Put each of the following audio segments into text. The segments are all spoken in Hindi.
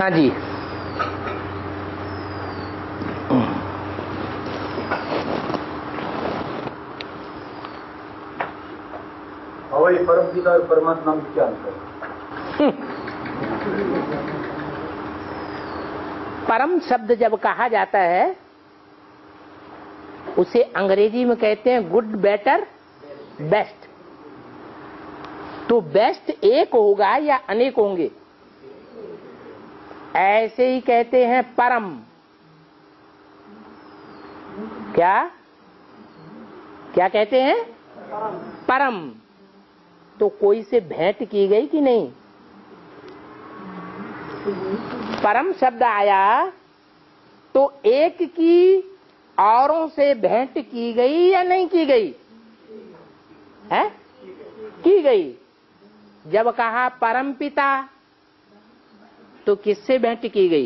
हाँ जी। हवाई परम पिता और परमात्मा में क्या अंतर? परम शब्द जब कहा जाता है उसे अंग्रेजी में कहते हैं गुड, बेटर, बेस्ट। तो बेस्ट एक होगा या अनेक होंगे? ऐसे ही कहते हैं परम। क्या क्या कहते हैं? परम। तो कोई से भेंट की गई कि नहीं? परम शब्द आया तो एक की औरों से भेंट की गई या नहीं की गई? है? की गई। जब कहा परम पिता तो किससे भेंट की गई?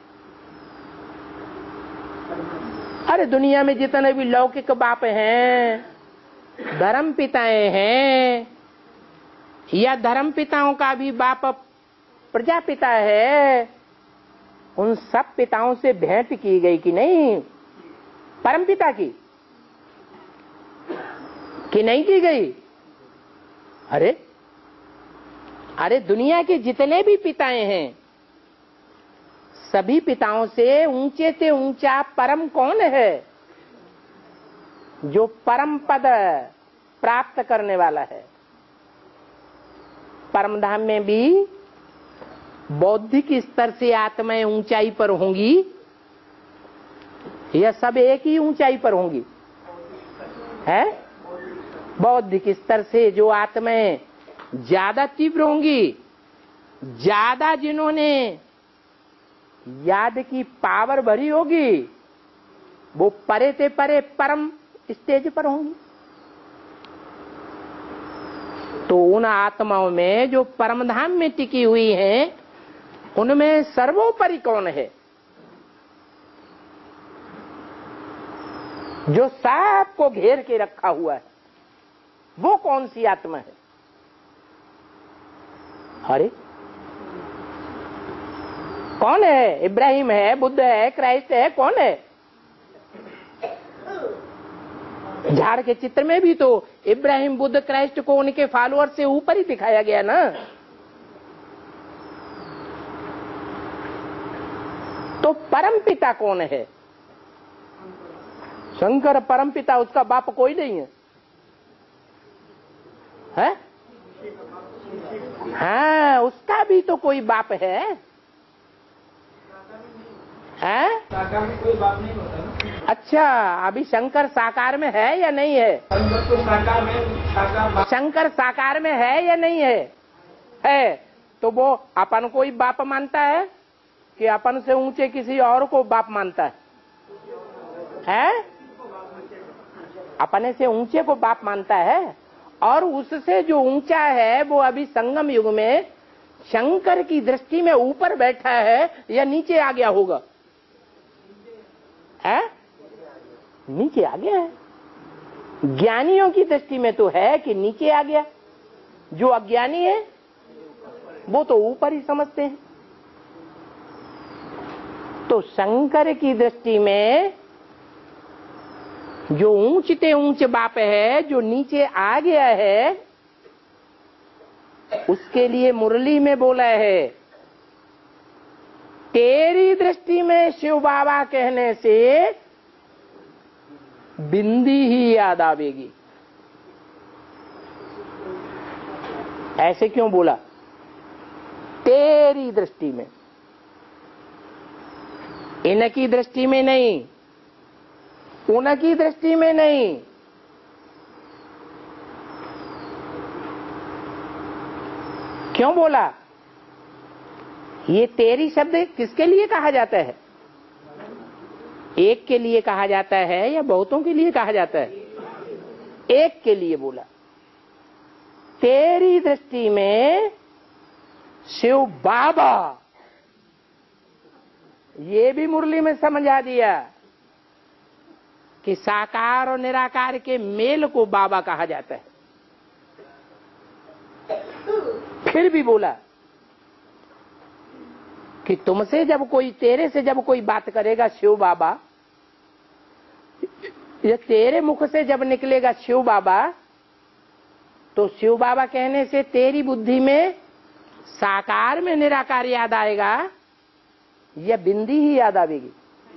अरे दुनिया में जितने भी लौकिक बाप हैं, धर्म पिताएं हैं, या धर्म पिताओं का भी बाप प्रजापिता है, उन सब पिताओं से भेंट की गई कि नहीं? परम पिता की कि नहीं की गई? अरे दुनिया के जितने भी पिताएं हैं, सभी पिताओं से ऊंचा परम कौन है? जो परम पद प्राप्त करने वाला है। परम धाम में भी बौद्धिक स्तर से आत्माएं ऊंचाई पर होंगी या सब एक ही ऊंचाई पर होंगी? है? बौद्धिक स्तर से जो आत्माएं ज्यादा तीव्र होंगी, ज्यादा जिन्होंने याद की पावर भरी होगी, वो परे से परे परम स्टेज पर होंगी। तो उन आत्माओं में जो परमधाम में टिकी हुई हैं, उनमें सर्वोपरि कौन है? जो सबको घेर के रखा हुआ है, वो कौन सी आत्मा है? अरे कौन है? इब्राहिम है, बुद्ध है, क्राइस्ट है, कौन है? झाड़ के चित्र में भी तो इब्राहिम, बुद्ध, क्राइस्ट को उनके फॉलोअर से ऊपर ही दिखाया गया ना। तो परम पिता कौन है? शंकर परम पिता, उसका बाप कोई नहीं है? है? हाँ, उसका भी तो कोई बाप है। हैं? साकार में कोई बात नहीं होता ना। अच्छा, अभी शंकर साकार में है या नहीं है? तो साकार में शंकर साकार में है या नहीं है? है। तो वो अपन को ही बाप मानता है कि अपन से ऊंचे किसी और को बाप मानता है? है? अपने से ऊंचे को बाप मानता है, और उससे जो ऊंचा है वो अभी संगम युग में शंकर की दृष्टि में ऊपर बैठा है या नीचे आ गया होगा? है? नीचे आ गया है। ज्ञानियों की दृष्टि में तो है कि नीचे आ गया, जो अज्ञानी है वो तो ऊपर ही समझते हैं। तो शंकर की दृष्टि में जो ऊंचते ऊंच बाप है, जो नीचे आ गया है, उसके लिए मुरली में बोला है, तेरी दृष्टि में शिव बाबा कहने से बिंदी ही याद आवेगी। ऐसे क्यों बोला? तेरी दृष्टि में, इनकी दृष्टि में नहीं, उनकी दृष्टि में नहीं। क्यों बोला? ये तेरी शब्द किसके लिए कहा जाता है? एक के लिए कहा जाता है या बहुतों के लिए कहा जाता है? एक के लिए बोला। तेरी दृष्टि में शिव बाबा, ये भी मुरली में समझा दिया कि साकार और निराकार के मेल को बाबा कहा जाता है। फिर भी बोला कि तुमसे जब कोई, तेरे से जब कोई बात करेगा शिव बाबा, ये तेरे मुख से जब निकलेगा शिव बाबा, तो शिव बाबा कहने से तेरी बुद्धि में साकार में निराकार याद आएगा या बिंदी ही याद आवेगी?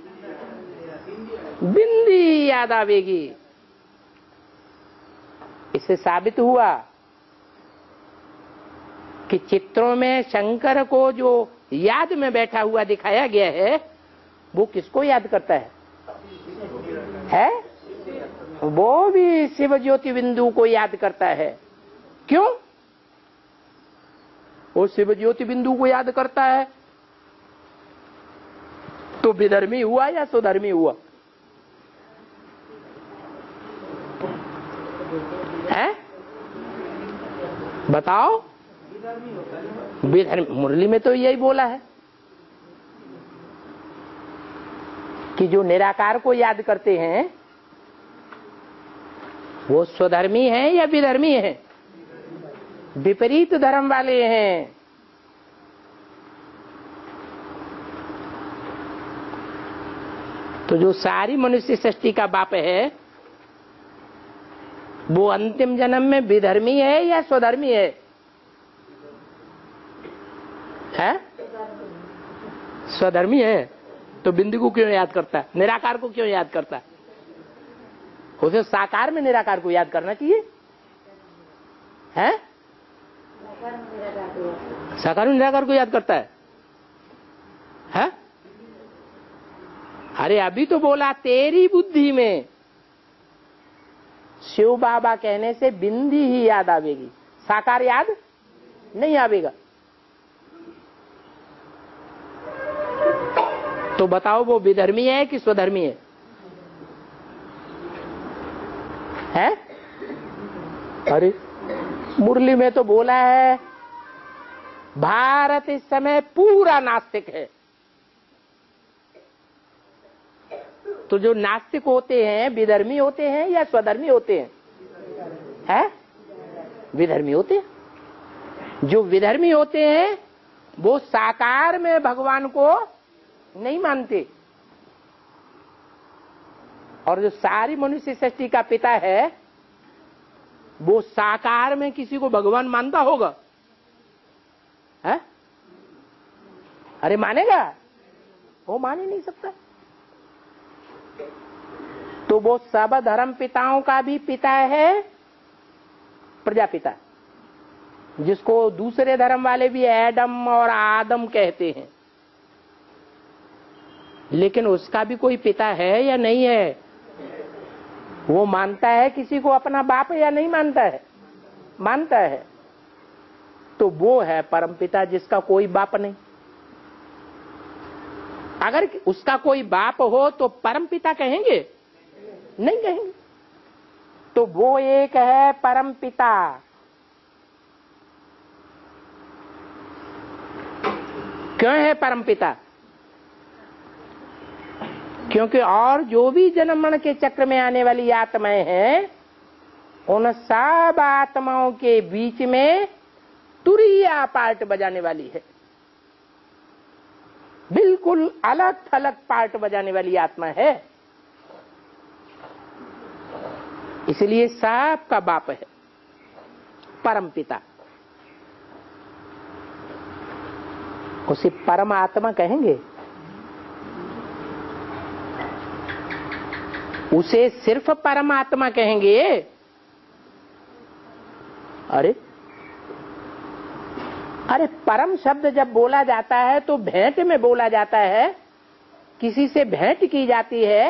बिंदी ही याद आवेगी। इससे साबित हुआ कि चित्रों में शंकर को जो याद में बैठा हुआ दिखाया गया है, वो किसको याद करता है? वो भी शिव ज्योति बिंदु को याद करता है। क्यों? वो शिव ज्योति बिंदु को याद करता है तो विधर्मी हुआ या स्वधर्मी हुआ? है? बताओ। विधर्मी। मुरली में तो यही बोला है कि जो निराकार को याद करते हैं वो स्वधर्मी हैं या विधर्मी हैं? विपरीत धर्म वाले हैं। तो जो सारी मनुष्य सृष्टि का बाप है वो अंतिम जन्म में विधर्मी है या स्वधर्मी है? स्वधर्मी है। तो बिंदु को क्यों याद करता है? निराकार को क्यों याद करता है? उसे साकार में निराकार को याद करना चाहिए। साकार में निराकार को याद करता है? अरे अभी तो बोला तेरी बुद्धि में शिव बाबा कहने से बिंदी ही याद आवेगी, साकार याद नहीं आवेगा। तो बताओ वो विधर्मी है कि स्वधर्मी है? अरे मुरली में तो बोला है भारत इस समय पूरा नास्तिक है। तो जो नास्तिक होते हैं विधर्मी होते हैं या स्वधर्मी होते हैं? विधर्मी होते हैं। जो विधर्मी होते हैं वो साकार में भगवान को नहीं मानते, और जो सारी मनुष्य सृष्टि का पिता है वो साकार में किसी को भगवान मानता होगा? अरे मानेगा? वो मान ही नहीं सकता। तो वो सब धर्म पिताओं का भी पिता है प्रजापिता, जिसको दूसरे धर्म वाले भी एडम और आदम कहते हैं। लेकिन उसका भी कोई पिता है या नहीं है? वो मानता है किसी को अपना बाप या नहीं मानता है? मानता है। तो वो है परम पिता जिसका कोई बाप नहीं। अगर उसका कोई बाप हो तो परम पिता कहेंगे? नहीं कहेंगे। तो वो एक है परम पिता। क्यों है परम पिता? क्योंकि और जो भी जन्म मरण के चक्र में आने वाली आत्माएं हैं उन सब आत्माओं के बीच में तुरीया पार्ट बजाने वाली है। बिल्कुल अलग थलग पार्ट बजाने वाली आत्मा है। इसलिए सब का बाप है परम पिता। उसे परम आत्मा कहेंगे? उसे सिर्फ परमात्मा कहेंगे? अरे परम शब्द जब बोला जाता है तो भेंट में बोला जाता है, किसी से भेंट की जाती है,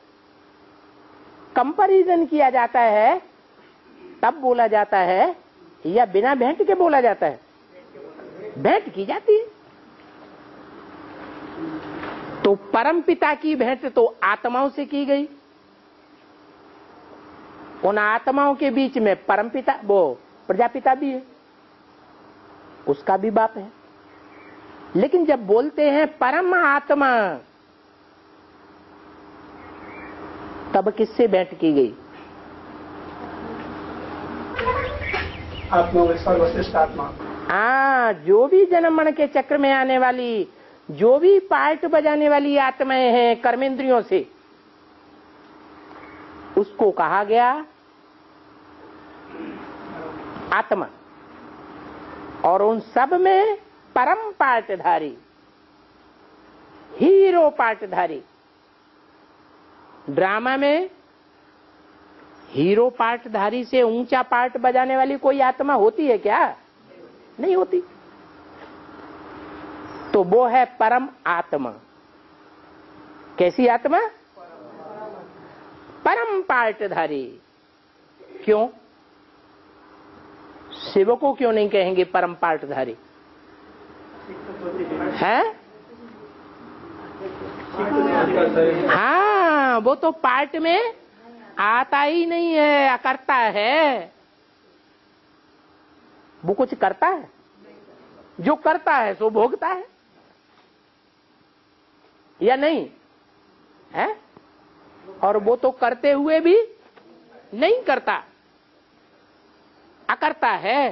कंपैरिजन किया जाता है, तब बोला जाता है, या बिना भेंट के बोला जाता है? भेंट की जाती है। तो परम पिता की भेंट तो आत्माओं से की गई। उन आत्माओं के बीच में परम पिता, वो प्रजापिता भी है, उसका भी बाप है। लेकिन जब बोलते हैं परम आत्मा, तब किससे भेंट की गई? आत्मा सर्वश्रेष्ठ आत्मा। जो भी जन्म मरण के चक्र में आने वाली जो भी पार्ट बजाने वाली आत्माएं हैं कर्मेंद्रियों से, उसको कहा गया आत्मा। और उन सब में परम पार्टधारी, हीरो पार्टधारी। ड्रामा में हीरो पार्टधारी से ऊंचा पार्ट बजाने वाली कोई आत्मा होती है क्या? नहीं होती। तो वो है परम आत्मा। कैसी आत्मा? परम पार्टधारी। क्यों? शिव को क्यों नहीं कहेंगे परम पार्टधारी? है? हाँ, वो तो पार्ट में आता ही नहीं है, अकर्ता है। वो कुछ करता है? जो करता है सो भोगता है या नहीं है? और वो तो करते हुए भी नहीं करता, अकर्ता है।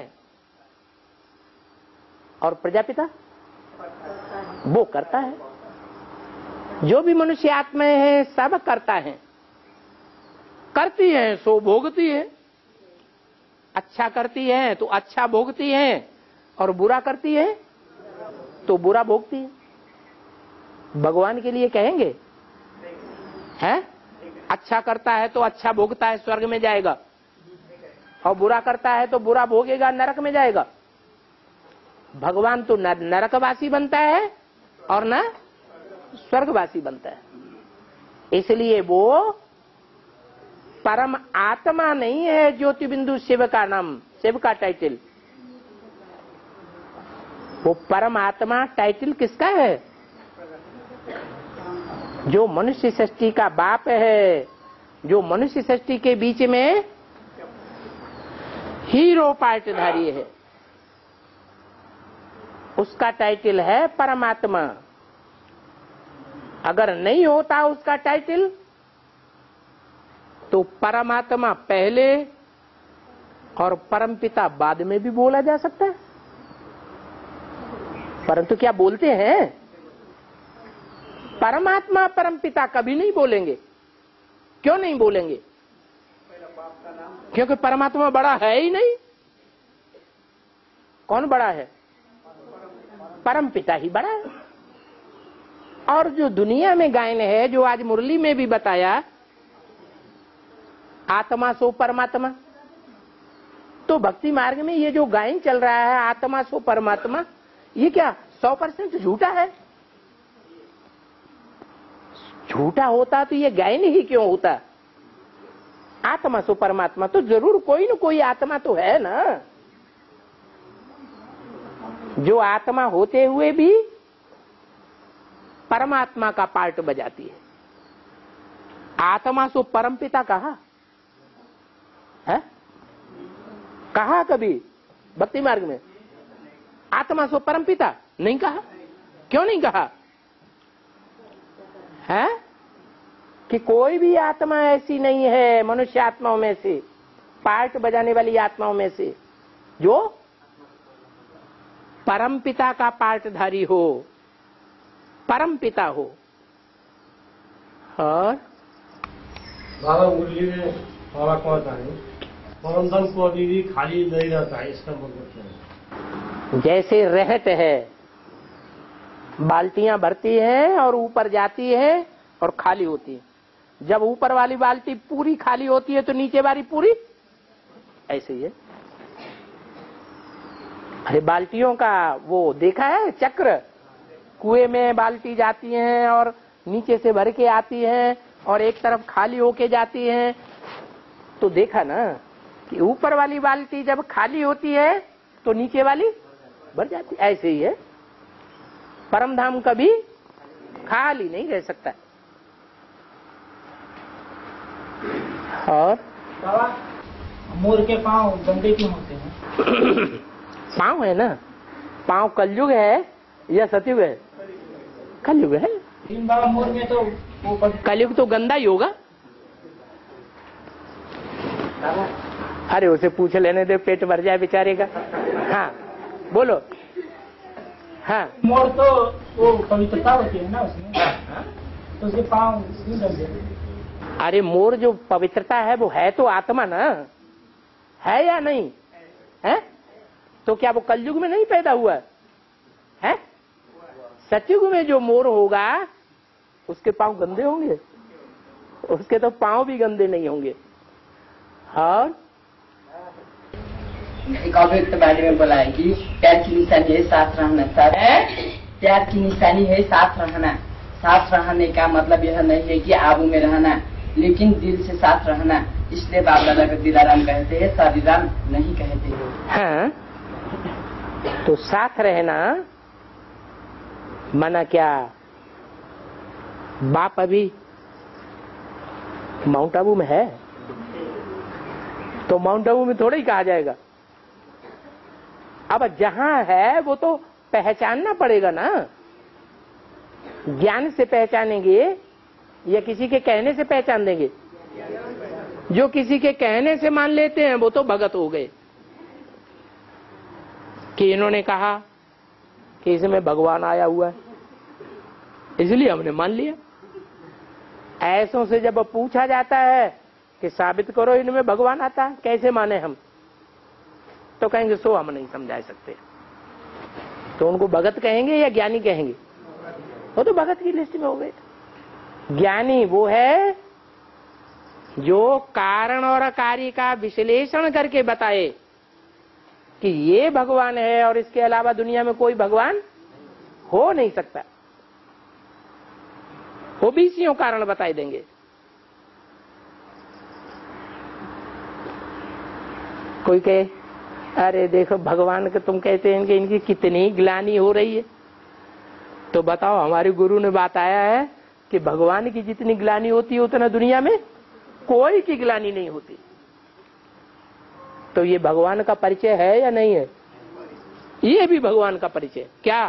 और प्रजापिता वो करता है। जो भी मनुष्य आत्माएं हैं सब करता है, करती हैं सो भोगती है। अच्छा करती है तो अच्छा भोगती है, और बुरा करती है तो बुरा भोगती है। भगवान के लिए कहेंगे हैं? अच्छा करता है तो अच्छा भोगता है, स्वर्ग में जाएगा, और बुरा करता है तो बुरा भोगेगा, नरक में जाएगा। भगवान तो न नरकवासी बनता है और न स्वर्गवासी बनता है। इसलिए वो परम आत्मा नहीं है। ज्योति बिंदु शिव का नाम, शिव का टाइटल। वो परम आत्मा टाइटल किसका है? जो मनुष्य सृष्टि का बाप है, जो मनुष्य सृष्टि के बीच में हीरो पार्टधारी है, उसका टाइटल है परमात्मा। अगर नहीं होता उसका टाइटल तो परमात्मा पहले और परमपिता बाद में भी बोला जा सकता है। परंतु क्या बोलते हैं? परमात्मा परमपिता कभी नहीं बोलेंगे। क्यों नहीं बोलेंगे? क्योंकि परमात्मा बड़ा है ही नहीं। कौन बड़ा है? परमपिता ही बड़ा है। और जो दुनिया में गायन है, जो आज मुरली में भी बताया, आत्मा सो परमात्मा, तो भक्ति मार्ग में ये जो गायन चल रहा है आत्मा सो परमात्मा, ये क्या 100% झूठा है? झूठा होता तो ये गायन ही क्यों होता? आत्मा सो परमात्मा तो जरूर कोई न कोई आत्मा तो है ना, जो आत्मा होते हुए भी परमात्मा का पार्ट बजाती है। आत्मा सो परमपिता कहा है? कहा कभी भक्ति मार्ग में? आत्मा सो परमपिता नहीं कहा। क्यों नहीं कहा है? कि कोई भी आत्मा ऐसी नहीं है मनुष्य आत्माओं में से, पार्ट बजाने वाली आत्माओं में से, जो परमपिता का पार्टधारी हो, परमपिता हो। और बाबा मुरली में बाबा कहता है परमधन को अभी भी खाली नहीं रहता है, इसका मतलब क्या है? जैसे रहट है, बाल्टियां भरती है और ऊपर जाती है और खाली होती है। जब ऊपर वाली बाल्टी पूरी खाली होती है तो नीचे वाली पूरी, ऐसे ही है। अरे बाल्टियों का वो देखा है चक्र? कुएं में बाल्टी जाती हैं और नीचे से भर के आती हैं और एक तरफ खाली होके जाती हैं। तो देखा ना कि ऊपर वाली बाल्टी जब खाली होती है तो नीचे वाली भर जाती। ऐसे ही है, परम धाम कभी खाली नहीं रह सकता। और मोर के पांव गंदे क्यों होते हैं? पांव है ना, पांव कलयुग है या सतयुग है? कलयुग है। लेकिन बाबा मोर में तो वो कलयुग तो गंदा ही होगा। अरे उसे पूछ लेने दे, पेट भर जाए बेचारे का। हाँ बोलो। हाँ मोर तो वो पवित्रता होती है ना उसमें, तो उसके पाँव क्यों गंदे? अरे मोर जो पवित्रता है वो है तो आत्मा ना, है या नहीं है? तो क्या वो कलयुग में नहीं पैदा हुआ है? सतयुग में जो मोर होगा उसके पांव गंदे होंगे? उसके तो पांव भी गंदे नहीं होंगे। और एक अव्यक्त बारे में बोला है कि प्यार की निशानी है साथ रहना। प्यार की निशानी है साथ रहना। साथ रहने का मतलब यह नहीं है कि आबू में रहना, लेकिन दिल से साथ रहना। इसलिए बाप दादा को दिलाराम कहते हैं, सारीराम नहीं कहते हैं। हाँ, तो साथ रहना माना क्या? बाप अभी माउंट आबू में है तो माउंट आबू में थोड़ा ही कहा जाएगा। अब जहां है वो तो पहचानना पड़ेगा ना। ज्ञान से पहचानेंगे या किसी के कहने से पहचान देंगे? जो किसी के कहने से मान लेते हैं वो तो भगत हो गए कि इन्होंने कहा कि इसमें भगवान आया हुआ है इसलिए हमने मान लिया। ऐसों से जब पूछा जाता है कि साबित करो इनमें भगवान आता है, कैसे माने हम, तो कहेंगे सो हम नहीं समझा सकते। तो उनको भगत कहेंगे या ज्ञानी कहेंगे? वो तो भगत की लिस्ट में हो गए। ज्ञानी वो है जो कारण और कार्य का विश्लेषण करके बताए कि ये भगवान है और इसके अलावा दुनिया में कोई भगवान हो नहीं सकता। वो 20 कारण बताई देंगे। कोई कहे अरे देखो भगवान के तुम कहते हैं कि इनकी कितनी ग्लानि हो रही है, तो बताओ हमारे गुरु ने बताया है कि भगवान की जितनी ग्लानि होती है उतना दुनिया में कोई की ग्लानि नहीं होती। तो ये भगवान का परिचय है या नहीं है? ये भी भगवान का परिचय। क्या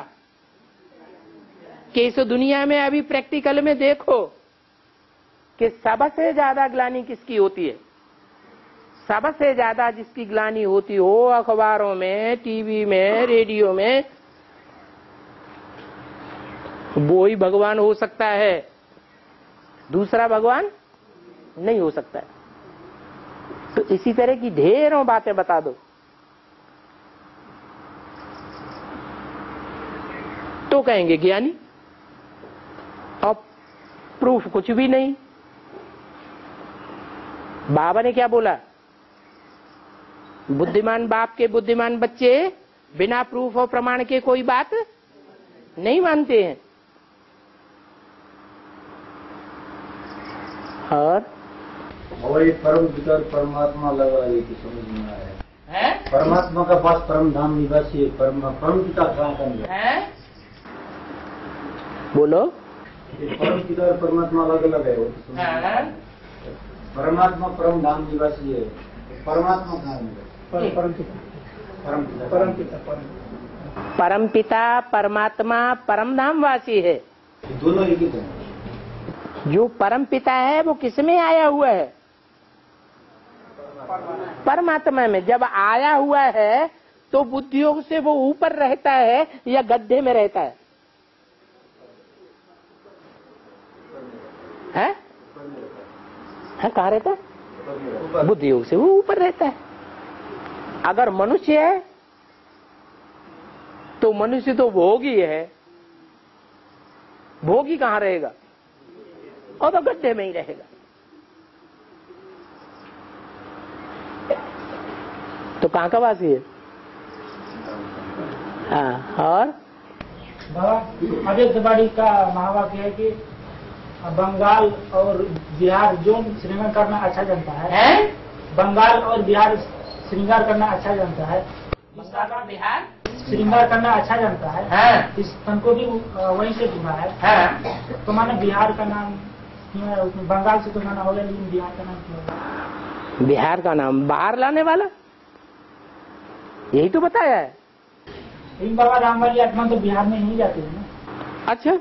कि इस दुनिया में अभी प्रैक्टिकल में देखो कि सबसे ज्यादा ग्लानि किसकी होती है? सबसे ज्यादा जिसकी ग्लानि होती हो अखबारों में, टीवी में, रेडियो में, वो ही भगवान हो सकता है, दूसरा भगवान नहीं हो सकता है। तो इसी तरह की ढेरों बातें बता दो तो कहेंगे ज्ञानी, और प्रूफ कुछ भी नहीं। बाबा ने क्या बोला? बुद्धिमान बाप के बुद्धिमान बच्चे बिना प्रूफ और प्रमाण के कोई बात नहीं मानते हैं। और वही परम पिता परमात्मा लगा ये कि समझ में आया है? परमात्मा का पास परम धाम निवासी है। परम पिता कहाँ का है? बोलो। परम पिता और परमात्मा अलग अलग है। वो तो समझ में आया। परमात्मा परम धाम निवासी है, परमात्मा कहाँ है? परम पिता परमात्मा परम धाम वासी है। दोनों एक ही है। जो परम पिता है वो किसमें आया हुआ है? परमात्मा में। जब आया हुआ है तो बुद्धियोग से वो ऊपर रहता है या गड्ढे में रहता है? हैं? कहाँ रहता है? बुद्धियोग से वो ऊपर रहता है। अगर मनुष्य है तो मनुष्य तो भोगी है। भोगी कहाँ रहेगा? और तो गड्ढे में ही रहेगा। तो कहाँ का वासी है? हाँ। और बाबा अजय तिवारी का महावाक्य है कि बंगाल और बिहार जो श्रृंगार करना अच्छा जानता है, बंगाल और बिहार श्रृंगार करना अच्छा जानता है, बिहार श्रृंगार करना अच्छा जानता है। हाँ। इस तन को भी वहीं से जुड़ा है। हाँ। तो माने बिहार का नाम क्यों है उसमें? बंगाल से तो माना होगा, लेकिन बिहार का नाम क्यों है? बिहार का नाम बाहर लाने वाला, यही तो बताया है। लेकिन बाबा राम वाली आत्मा तो बिहार में नहीं जाती है ना। अच्छा,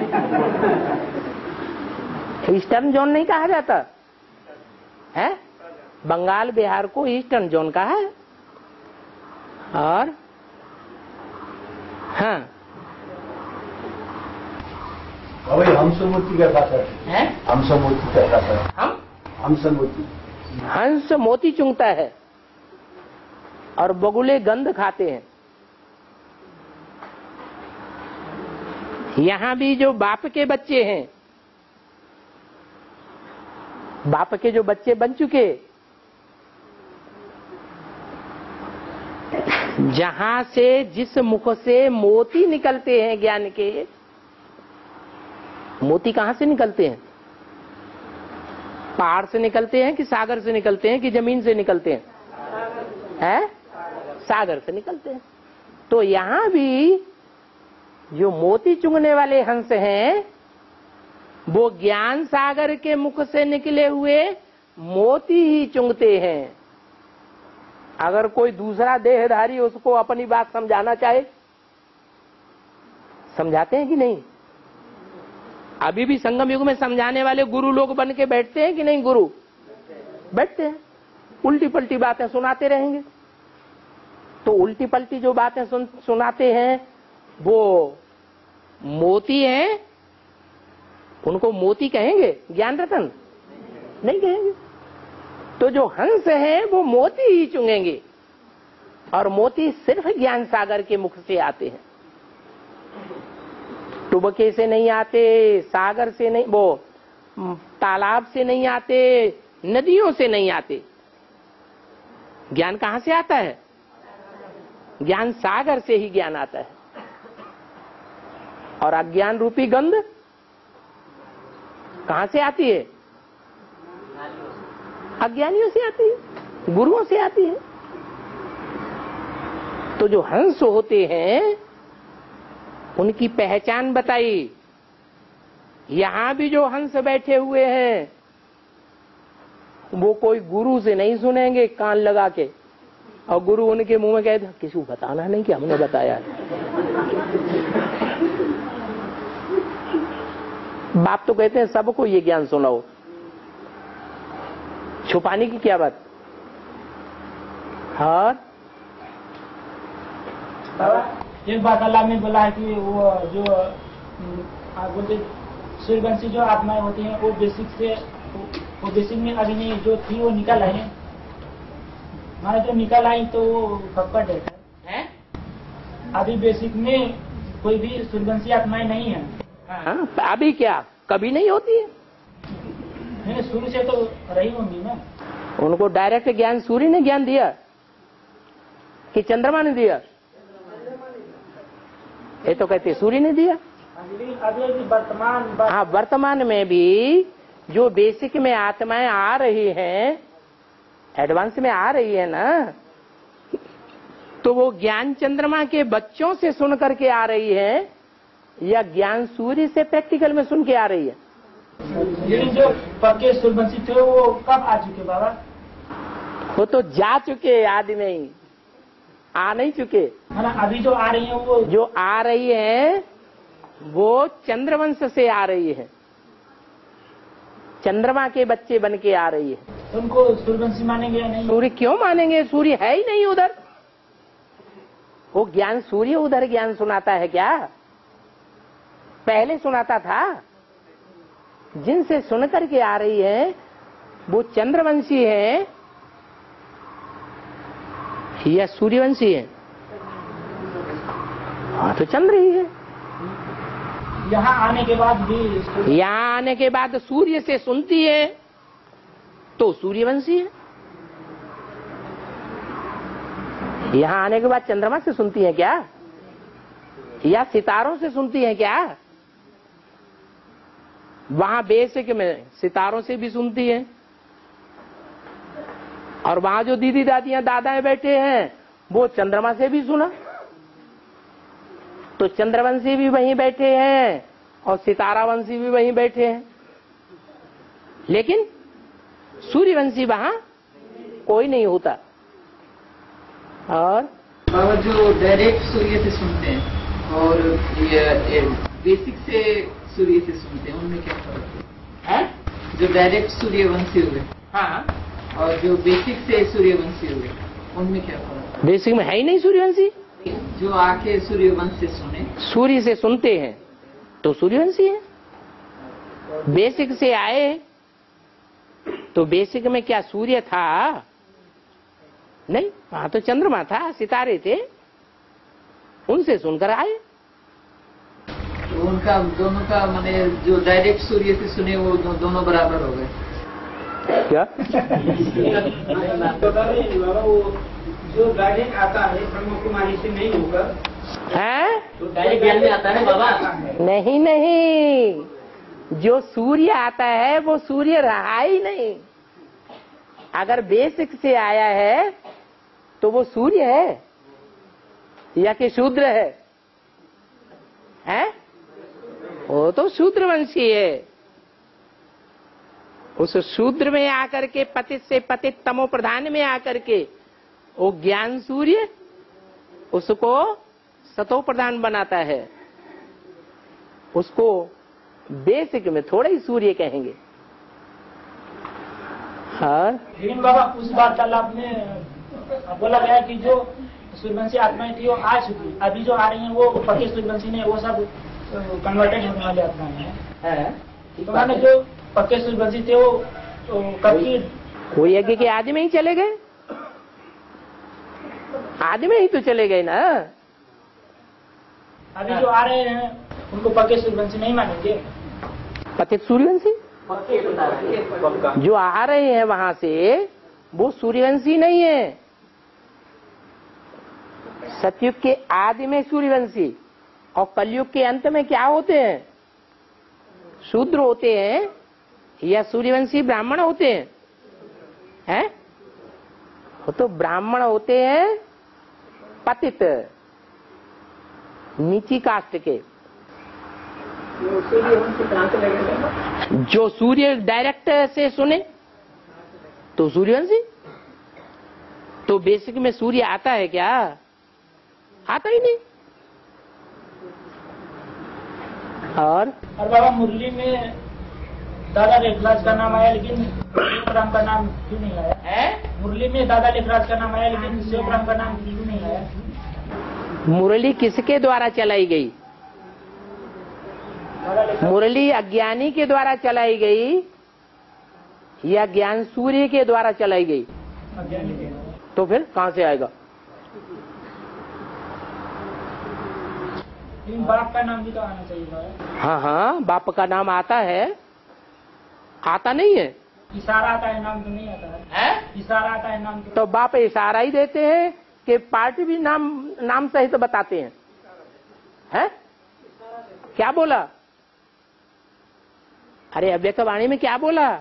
ईस्टर्न जोन नहीं कहा जाता है? बंगाल बिहार को ईस्टर्न जोन कहा है। और हाँ, वही हंसमूर्ति का खाता है। हंसमूर्ति का खाता है। हंसमूर्ति हंस मोती चुंगता है और बगुले गंध खाते हैं। यहाँ भी जो बाप के बच्चे हैं, बाप के जो बच्चे बन चुके, जहां से जिस मुख से मोती निकलते हैं ज्ञान के, मोती कहां से निकलते हैं? पहाड़ से निकलते हैं कि सागर से निकलते हैं कि जमीन से निकलते हैं? हैं? सागर से निकलते हैं। तो यहां भी जो मोती चुंगने वाले हंस हैं, वो ज्ञान सागर के मुख से निकले हुए मोती ही चुंगते हैं। अगर कोई दूसरा देहधारी उसको अपनी बात समझाना चाहे, समझाते हैं कि नहीं? अभी भी संगम युग में समझाने वाले गुरु लोग बन के बैठते हैं कि नहीं? गुरु बैठते हैं, उल्टी पलटी बातें सुनाते रहेंगे। तो उल्टी पलटी जो बातें सुनाते हैं वो मोती हैं, उनको मोती कहेंगे? ज्ञान रतन नहीं कहेंगे। तो जो हंस हैं वो मोती ही चुंगेंगे, और मोती सिर्फ ज्ञान सागर के मुख से आते हैं। टुबके से नहीं आते, सागर से नहीं, वो तालाब से नहीं आते, नदियों से नहीं आते। ज्ञान कहां से आता है? ज्ञान सागर से ही ज्ञान आता है। और अज्ञान रूपी गंध कहां से आती है? अज्ञानियों से आती है, गुरुओं से आती है। तो जो हंस होते हैं उनकी पहचान बताई। यहां भी जो हंस बैठे हुए हैं वो कोई गुरु से नहीं सुनेंगे कान लगा के, और गुरु उनके मुंह में कहते किसी को बताना नहीं कि हमने बताया है। बाप तो कहते हैं सबको ये ज्ञान सुनाओ, छुपाने की क्या बात। और एक बात अल्लाह ने बोला है कि वो जो बोलते सूर्यवंशी जो आत्माएं होती हैं वो बेसिक में अभी नहीं जो थी वो निकल आई, माने जो निकल आई तो वो खप्पा डेट है। अभी बेसिक में कोई भी सूर्यवंशी आत्माएं नहीं है। हाँ, अभी क्या कभी नहीं होती है? नहीं, सूर्य से तो रही होंगी ना। उनको डायरेक्ट ज्ञान सूर्य ने ज्ञान दिया कि चंद्रमा ने दिया? ये तो कहते सूर्य ने दिया। अभी वर्तमान, हाँ, वर्तमान में भी जो बेसिक में आत्माएं आ रही हैं, एडवांस में आ रही है ना, तो वो ज्ञान चंद्रमा के बच्चों से सुन करके आ रही है या ज्ञान सूर्य से प्रैक्टिकल में सुन के आ रही है? लेकिन जो पक्के सूर्यवंशी थे वो कब आ चुके बाबा? वो तो जा चुके, आदमी ही आ नहीं चुके। है ना, अभी जो आ रही है वो जो आ रही है वो चंद्रवंश से आ रही है, चंद्रमा के बच्चे बन के आ रही है। उनको सूर्यवंशी मानेंगे या नहीं? सूर्य क्यों मानेंगे? सूर्य है ही नहीं उधर। वो ज्ञान सूर्य उधर ज्ञान सुनाता है क्या? पहले सुनाता था। जिनसे सुन करके आ रही है वो चंद्रवंशी है या सूर्यवंशी है? हाँ, तो चंद्र ही है। यहाँ आने के बाद भी, यहाँ आने के बाद सूर्य से सुनती है तो सूर्यवंशी है। यहाँ आने के बाद चंद्रमा से सुनती है क्या? या सितारों से सुनती है क्या? वहां बेसिक में सितारों से भी सुनती है, और वहां जो दीदी दादियां दादाएं बैठे हैं वो चंद्रमा से भी सुना। तो चंद्रवंशी भी वहीं बैठे हैं और सितारावंशी भी वहीं बैठे हैं, लेकिन सूर्यवंशी वहां कोई नहीं होता। और बाबा जो डायरेक्ट सूर्य से सुनते हैं और ये बेसिक से सूर्य से सुनते हैं, उनमें क्या फर्क है? जो डायरेक्ट सूर्यवंशी हुए, हाँ, और जो बेसिक से सूर्यवंशी हुए, उनमें क्या फर्क है? बेसिक में है ही नहीं सूर्यवंशी। जो आके सूर्यवंश से सुने, सूर्य से सुनते हैं तो सूर्यवंशी है। बेसिक से आए तो बेसिक में क्या सूर्य था? नहीं, वहां तो चंद्रमा था, सितारे थे, उनसे सुनकर आए। तो उनका दोनों का माने जो डायरेक्ट सूर्य से सुने वो दोनों बराबर हो गए क्या? बाबा वो जो डायरेक्ट आता है ब्रह्म कुमारी से नहीं होकर है? तो डायरेक्ट ज्ञान में आता है बाबा। नहीं नहीं, जो सूर्य आता है वो सूर्य रहा ही नहीं। अगर बेसिक से आया है तो वो सूर्य है या कि शूद्र है? हैं? वो तो शूद्रवंशी है। उस शूद्र में आकर के पतित से पतित तमो प्रधान में आकर के वो ज्ञान सूर्य उसको सतो प्रधान बनाता है। उसको बेसिक में थोड़ा ही सूर्य कहेंगे। हाँ, लेकिन बाबा उस बार कल आपने बोला गया कि जो सूर्यवंशी आत्माएं थी वो आ चुकी, अभी जो आ रही हैं वो पक्के सूर्यवंशी ने वो सब कन्वर्टेड होने वाली आत्माएं हैं। तो मैंने जो पक्के सूर्यवंशी थे वो कब की वो यज्ञ के आदि में ही चले गए, आदि में ही तो चले गए ना। अभी जो आ रहे हैं उनको पक्के सूर्यवंशी नहीं मानेंगे? पतित सूर्यवंशी जो आ रहे हैं वहां से वो सूर्यवंशी नहीं है। सतयुग के आदि में सूर्यवंशी और कलयुग के अंत में क्या होते हैं? शूद्र होते हैं या सूर्यवंशी ब्राह्मण होते हैं? हैं? वो तो ब्राह्मण होते हैं पतित, नीची कास्ट के। जो सूर्य डायरेक्ट से सुने तो सूर्यवंशी। तो बेसिक में सूर्य आता है क्या? आता ही नहीं। और बाबा मुरली में दादा लेखराज का नाम आया लेकिन शिवराम का नाम क्यों नहीं आया? है? मुरली में दादा लेखराज का नाम आया लेकिन शिवराम का नाम क्यों नहीं आया? मुरली किसके द्वारा चलाई गई? मुरली अज्ञानी के द्वारा चलाई गई या ज्ञान सूर्य के द्वारा चलाई गई? तो फिर कहां से आएगा? बाप का नाम भी तो आना चाहिए। हाँ हाँ, बाप का नाम आता है, आता नहीं है। इशारा आता है, नाम तो नहीं आता है। इशारा आता है, नाम तो बाप इशारा ही देते हैं कि पार्टी भी नाम सहित तो बताते हैं। है? क्या बोला? अरे अव्यक्तवाणी में क्या बोला?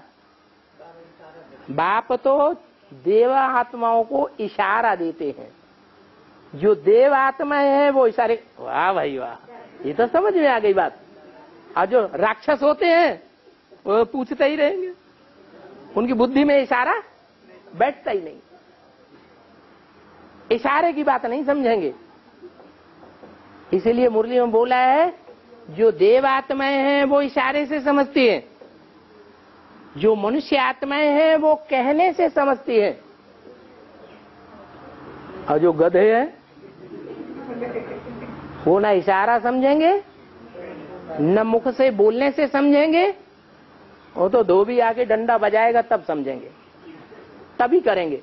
बाप तो देव आत्माओं को इशारा देते हैं। जो देव आत्माएं हैं वो इशारे। वाह भाई वाह, ये तो समझ में आ गई बात। और जो राक्षस होते हैं वो पूछते ही रहेंगे, उनकी बुद्धि में इशारा बैठता ही नहीं, इशारे की बात नहीं समझेंगे। इसीलिए मुरली में बोला है जो देव आत्माएं हैं वो इशारे से समझती हैं, जो मनुष्य आत्माएं हैं वो कहने से समझती हैं, और जो गधे हैं वो ना इशारा समझेंगे न मुख से बोलने से समझेंगे। वो तो धोबी आके डंडा बजाएगा तब समझेंगे, तभी करेंगे।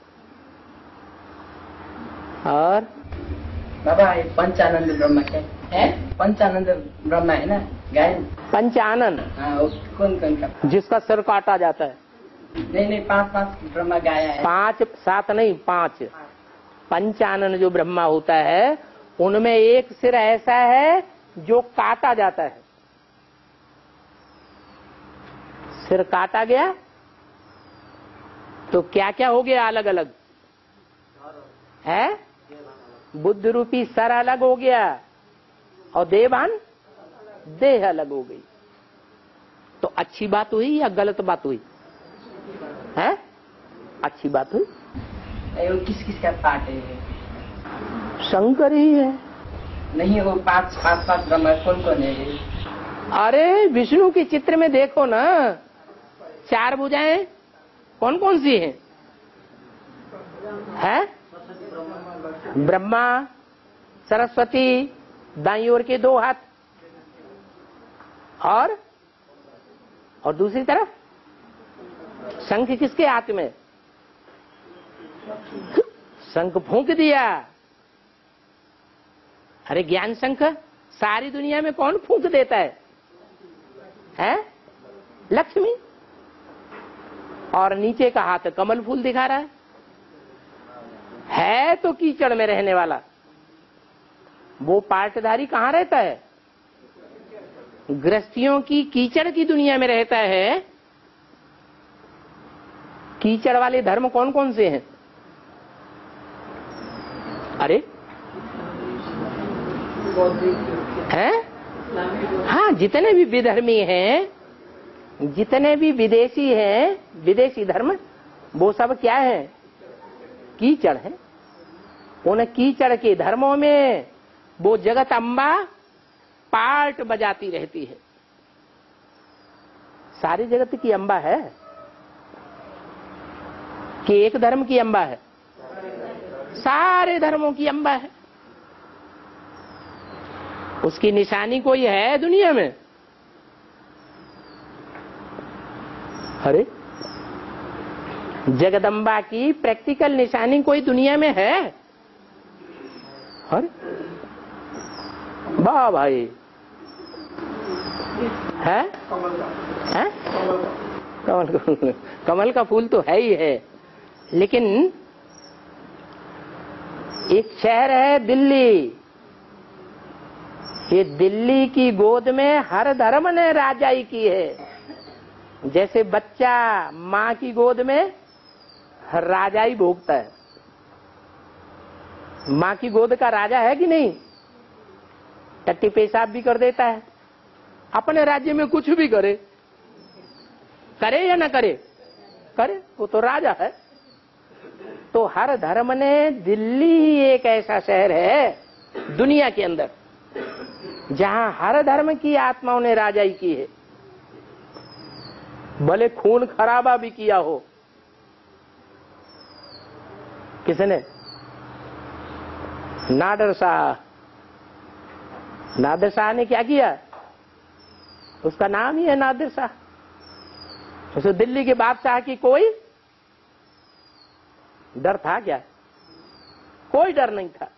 और बाबा पंचानंद ब्रह्म क्या है? पंचानंद ब्रह्म है ना, गायन पंचानन। हाँ, कौन कौन का? जिसका सिर काटा जाता है। नहीं, 5 ब्रह्मा गाया है। 5 7 नहीं, 5 पंचानन जो ब्रह्मा होता है उनमें एक सिर ऐसा है जो काटा जाता है। सिर काटा गया तो क्या क्या हो गया? अलग अलग है। बुद्ध रूपी सर अलग हो गया और देवान देह अलग हो गई। तो अच्छी बात हुई या गलत बात हुई? है? अच्छी बात हुई। वो किस किस का पाठ है? शंकर ही है। नहीं, वो 5 ब्रह्मा कौन कौन है? अरे विष्णु के चित्र में देखो ना, 4 भुजाएं कौन कौन सी हैं? है? ब्रह्मा, सरस्वती, दाईं ओर के 2 हाथ, और और दूसरी तरफ शंख किसके हाथ में? शंख फूंक दिया। अरे ज्ञान शंख सारी दुनिया में कौन फूंक देता है? लक्ष्मी। और नीचे का हाथ कमल फूल दिखा रहा है तो कीचड़ में रहने वाला। वो पाटधारी कहाँ रहता है? गृहस्थियों की कीचड़ की दुनिया में रहता है। कीचड़ वाले धर्म कौन कौन से हैं? अरे हैं? हाँ, जितने भी विधर्मी हैं, जितने भी विदेशी हैं, विदेशी धर्म, वो सब क्या है? कीचड़ है। उन कीचड़ के धर्मों में वो जगत अम्बा पार्ट बजाती रहती है। सारी जगत की अम्बा है कि एक धर्म की अम्बा है? सारे धर्मों की अम्बा है। उसकी निशानी कोई है दुनिया में? अरे जगदम्बा की प्रैक्टिकल निशानी कोई दुनिया में है? अरे वाह भाई, है? कमल का फूल तो है ही है। लेकिन एक शहर है दिल्ली। ये दिल्ली की गोद में हर धर्म ने राजाई की है। जैसे बच्चा माँ की गोद में राजाई भोगता है। माँ की गोद का राजा है कि नहीं? टट्टी पेशाब भी कर देता है, अपने राज्य में कुछ भी करे, करे या ना करे? करे, वो तो राजा है। तो हर धर्म ने, दिल्ली ही एक ऐसा शहर है दुनिया के अंदर जहां हर धर्म की आत्माओं ने राजाई की है। भले खून खराबा भी किया हो। किसने? नादर शाह। नादिर शाह ने क्या किया? उसका नाम ही है नादिर शाह। उसे दिल्ली के बादशाह की कोई डर था क्या? कोई डर नहीं था।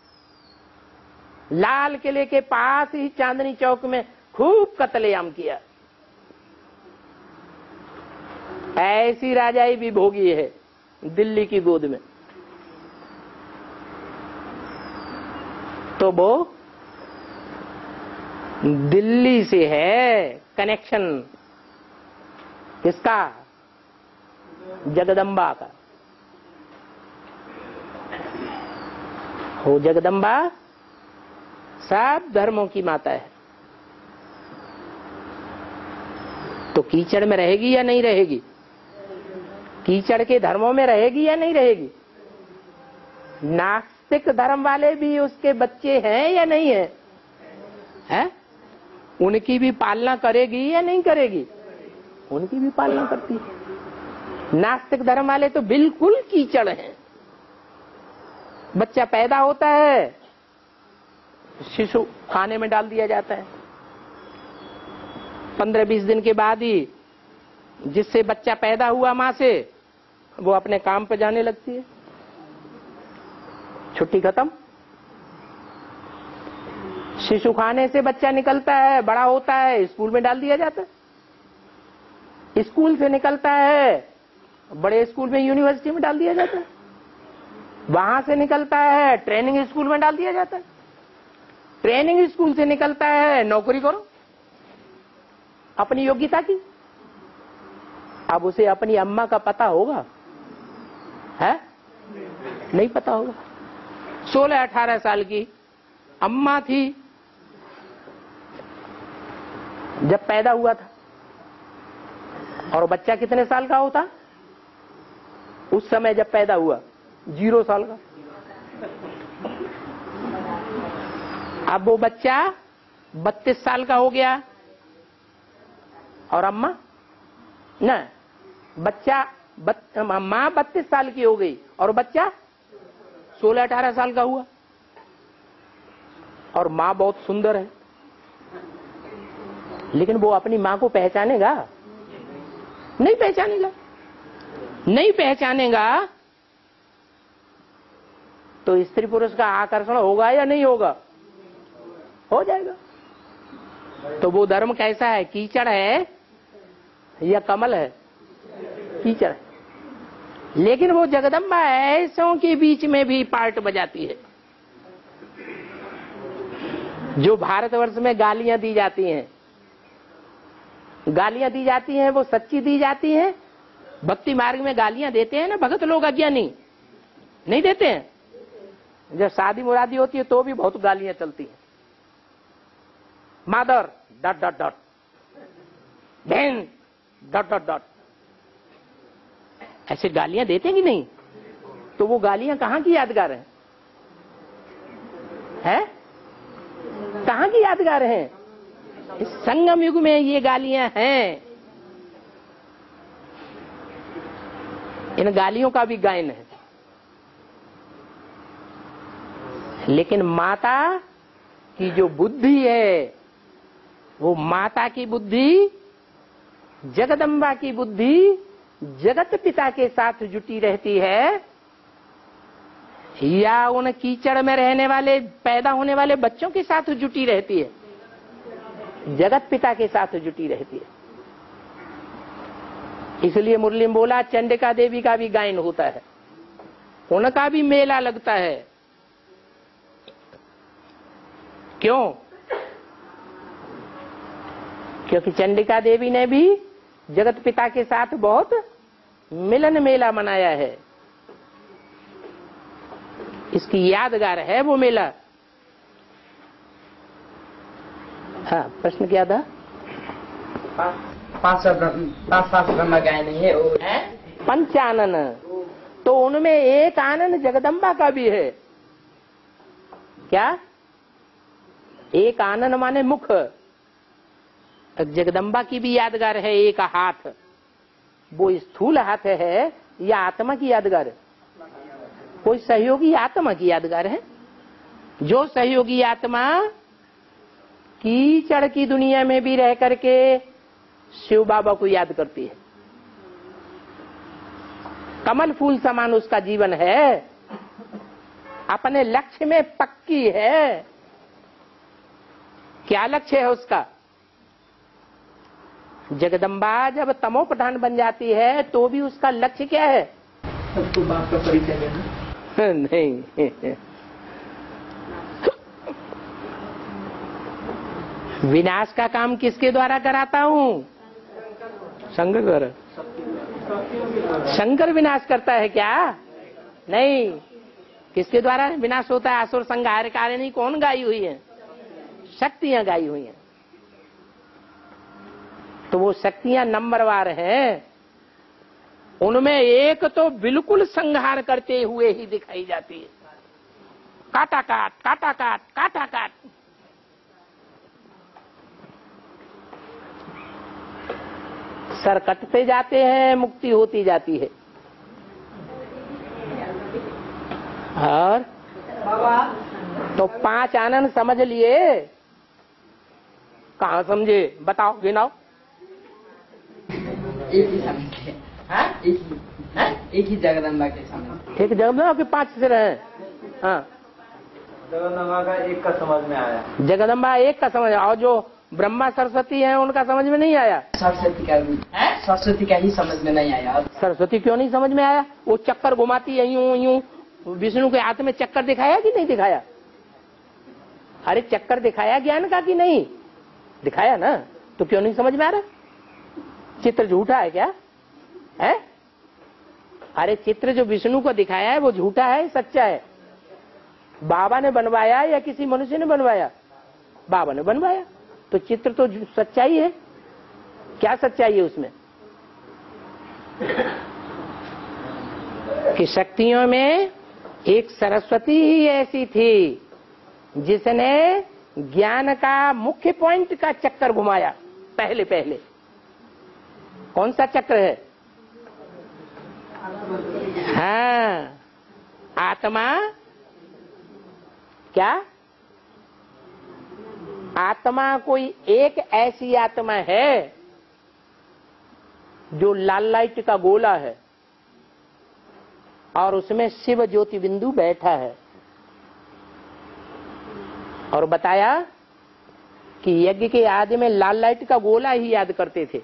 लाल किले के पास ही चांदनी चौक में खूब कत्लेआम किया। ऐसी राजाई भी भोगी है दिल्ली की गोद में। तो वो दिल्ली से है कनेक्शन। किसका? जगदम्बा का। हो जगदम्बा सब धर्मों की माता है। तो कीचड़ में रहेगी या नहीं रहेगी? कीचड़ के धर्मों में रहेगी या नहीं रहेगी? नास्तिक धर्म वाले भी उसके बच्चे हैं या नहीं है? हैं? उनकी भी पालना करेगी या नहीं करेगी? उनकी भी पालना करती है। नास्तिक धर्म वाले तो बिल्कुल कीचड़ हैं। बच्चा पैदा होता है, शिशु खाने में डाल दिया जाता है। 15-20 दिन के बाद ही जिससे बच्चा पैदा हुआ मां से, वो अपने काम पे जाने लगती है। छुट्टी खत्म। शिशु खाने से बच्चा निकलता है, बड़ा होता है, स्कूल में डाल दिया जाता है। स्कूल से निकलता है, बड़े स्कूल में, यूनिवर्सिटी में डाल दिया जाता है। वहां से निकलता है, ट्रेनिंग स्कूल में डाल दिया जाता है। ट्रेनिंग स्कूल से निकलता है, नौकरी करो अपनी योग्यता की। अब उसे अपनी अम्मा का पता होगा? है? नहीं पता होगा। 16-18 साल की अम्मा थी जब पैदा हुआ था, और बच्चा कितने साल का होता उस समय जब पैदा हुआ? 0 साल का। अब वो बच्चा 32 साल का हो गया, और अम्मा न बच्चा माँ 32 साल की हो गई और बच्चा 16-18 साल का हुआ। और माँ बहुत सुंदर है, लेकिन वो अपनी माँ को पहचानेगा? नहीं पहचानेगा। नहीं पहचानेगा तो स्त्री पुरुष का आकर्षण होगा या नहीं होगा? हो जाएगा। तो वो धर्म कैसा है? कीचड़ है या कमल है? कीचड़ है। लेकिन वो जगदम्बा ऐसों के बीच में भी पार्ट बजाती है। जो भारतवर्ष में गालियां दी जाती हैं, गालियां दी जाती हैं वो सच्ची दी जाती हैं। भक्ति मार्ग में गालियां देते हैं ना भगत लोग, अज्ञानी नहीं देते हैं। जब शादी मुरादी होती है तो भी बहुत गालियां चलती हैं। मदर डॉट डॉट डॉट, बहन डॉट डॉट डॉट, ऐसे गालियां देते कि नहीं? तो वो गालियां कहां की यादगार हैं? है? कहां की यादगार हैं? इस संगम युग में ये गालियां हैं। इन गालियों का भी गायन है। लेकिन माता की जो बुद्धि है, वो माता की बुद्धि, जगदम्बा की बुद्धि जगत पिता के साथ जुटी रहती है या उन कीचड़ में रहने वाले पैदा होने वाले बच्चों के साथ जुटी रहती है? जगत पिता के साथ जुटी रहती है। इसलिए मुरली में बोला चंडिका देवी का भी गायन होता है, उनका भी मेला लगता है। क्यों? क्योंकि चंडिका देवी ने भी जगत पिता के साथ बहुत मिलन मेला मनाया है। इसकी यादगार है वो मेला। हाँ, प्रश्न क्या था? 5 ब्रह्म गायन है और पंचानन, तो उनमें एक आनंद जगदम्बा का भी है। क्या? एक आनंद माने मुख। जगदम्बा की भी यादगार है एक हाथ। वो स्थूल हाथ है या आत्मा की यादगार है? कोई सहयोगी आत्मा की यादगार है। जो सहयोगी आत्मा कीचड़ की दुनिया में भी रह करके शिव बाबा को याद करती है। कमल फूल समान उसका जीवन है, अपने लक्ष्य में पक्की है। क्या लक्ष्य है उसका? जगदम्बा जब तमो प्रधान बन जाती है तो भी उसका लक्ष्य क्या है? सबको बाप का परिचय देना। नहीं, विनाश का काम किसके द्वारा कराता हूँ? शंकर द्वारा। शंकर विनाश करता है क्या? नहीं। किसके द्वारा विनाश होता है? असुर संहार कारिणी कौन गाई हुई है? शक्तियां गाई हुई हैं। तो वो शक्तियां नंबरवार हैं। उनमें एक तो बिल्कुल संहार करते हुए ही दिखाई जाती है। काटा काट, काटा काट, काटा काट। सर कटते जाते हैं, मुक्ति होती जाती है। और तो 5 आनंद समझ लिए? कहाँ समझे? बताओ, गिनाओ। एक ही समझे। एक ही जगदम्बा के समझ। एक जगदम्बा के 5 सिर हैं। हाँ, जगदम्बा का एक का समझ में आया। जगदम्बा एक का समझ। और जो ब्रह्मा सरस्वती हैं उनका समझ में नहीं आया। सरस्वती का ही समझ में नहीं आया। सरस्वती क्यों नहीं समझ में आया? वो चक्कर घुमाती है यूं यूं। विष्णु के हाथ में चक्कर दिखाया कि नहीं दिखाया? अरे चक्कर दिखाया ज्ञान का कि नहीं दिखाया ना? तो क्यों नहीं समझ में आ रहा? चित्र झूठा है क्या? है? अरे चित्र जो विष्णु को दिखाया है वो झूठा है, सच्चा है? बाबा ने बनवाया या किसी मनुष्य ने बनवाया? बाबा ने बनवाया। तो चित्र तो सच्चाई है। क्या सच्चाई है उसमें? कि शक्तियों में एक सरस्वती ही ऐसी थी जिसने ज्ञान का मुख्य पॉइंट का चक्कर घुमाया। पहले पहले कौन सा चक्र है? हाँ, आत्मा। क्या? आत्मा कोई एक ऐसी आत्मा है जो लाल लाइट का गोला है और उसमें शिव ज्योति बिंदु बैठा है, और बताया कि यज्ञ के आदि में लाल लाइट का गोला ही याद करते थे।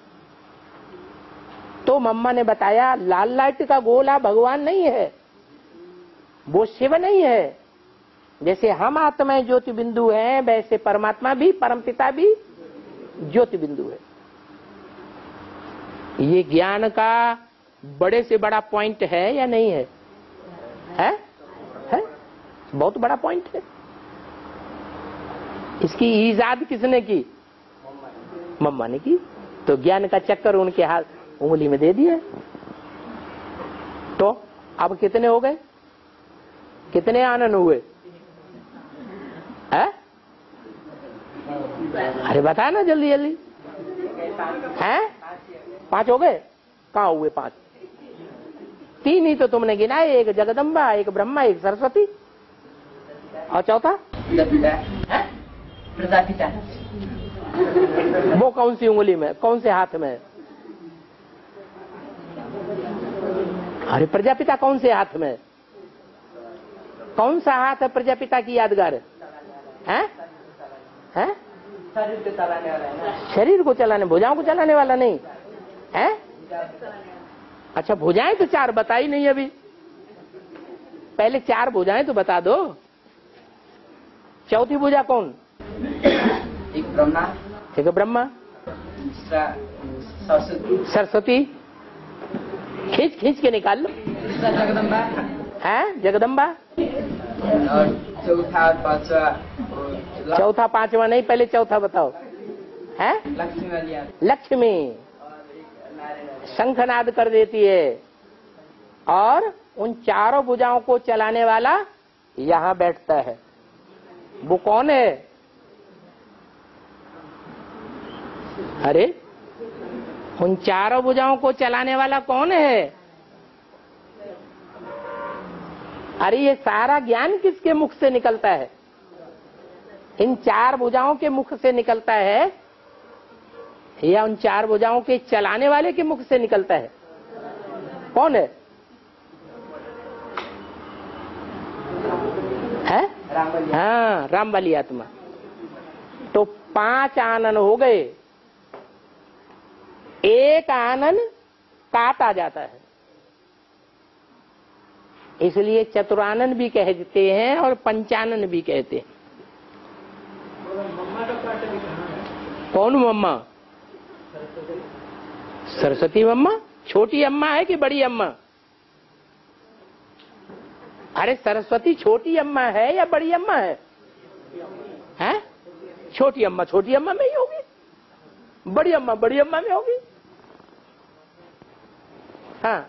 तो मम्मा ने बताया लाल लाइट का गोला भगवान नहीं है, वो शिव नहीं है। जैसे हम आत्माएं ज्योति बिंदु हैं, वैसे परमात्मा भी, परमपिता भी ज्योति बिंदु है। ये ज्ञान का बड़े से बड़ा पॉइंट है या नहीं है? है? बहुत बड़ा पॉइंट है। इसकी ईजाद किसने की? मम्मा ने की। तो ज्ञान का चक्कर उनके हाथ उंगली में दे दिया। तो अब कितने हो गए? कितने आनंद हुए? है? अरे बता ना जल्दी जल्दी। हैं? 5 हो गए? कहाँ हुए 5? 3 ही तो तुमने गिनाए, एक जगदम्बा, एक ब्रह्मा, एक सरस्वती, और चौथा प्रजापिता। वो कौन सी उंगली में, कौन से हाथ में? अरे प्रजापिता कौन से हाथ में? कौन सा हाथ है प्रजापिता की यादगार? हैं? हैं? शरीर को चलाने वाला है ना। शरीर को चलाने, भुजाओं को चलाने वाला नहीं है। अच्छा भुजाएं तो 4 बताई नहीं अभी। पहले 4 भुजाएं तो बता दो। चौथी भुजा कौन? एक ब्रह्मा, एक ब्रह्मा, दूसरा सरस्वती, सरस्वती, खींच खींच के निकाल लो। दूसरा जगदम्बा है, जगदम्बा, और चौथा और पांचवा चौथा पांचवा नहीं, पहले चौथा बताओ। है लक्ष्मी वाली लक्ष्मी, शंखनाद कर देती है, और उन 4 भुजाओं को चलाने वाला यहाँ बैठता है। वो कौन है? अरे उन 4 भुजाओं को चलाने वाला कौन है? अरे ये सारा ज्ञान किसके मुख से निकलता है? इन 4 भुजाओं के मुख से निकलता है या उन 4 भुजाओं के चलाने वाले के मुख से निकलता है? कौन है? है? हाँ, राम वाली आत्मा। तो 5 आनंद हो गए। एक आनंद काटा जाता है, इसलिए चतुरानंद भी कहते हैं और पंचानन भी कहते हैं। कौन मम्मा? सरस्वती मम्मा। छोटी अम्मा है कि बड़ी अम्मा? अरे सरस्वती छोटी अम्मा है या बड़ी अम्मा है? हैं? छोटी अम्मा छोटी अम्मा में ही होगी, बड़ी अम्मा बड़ी अम्मा में होगी। हाँ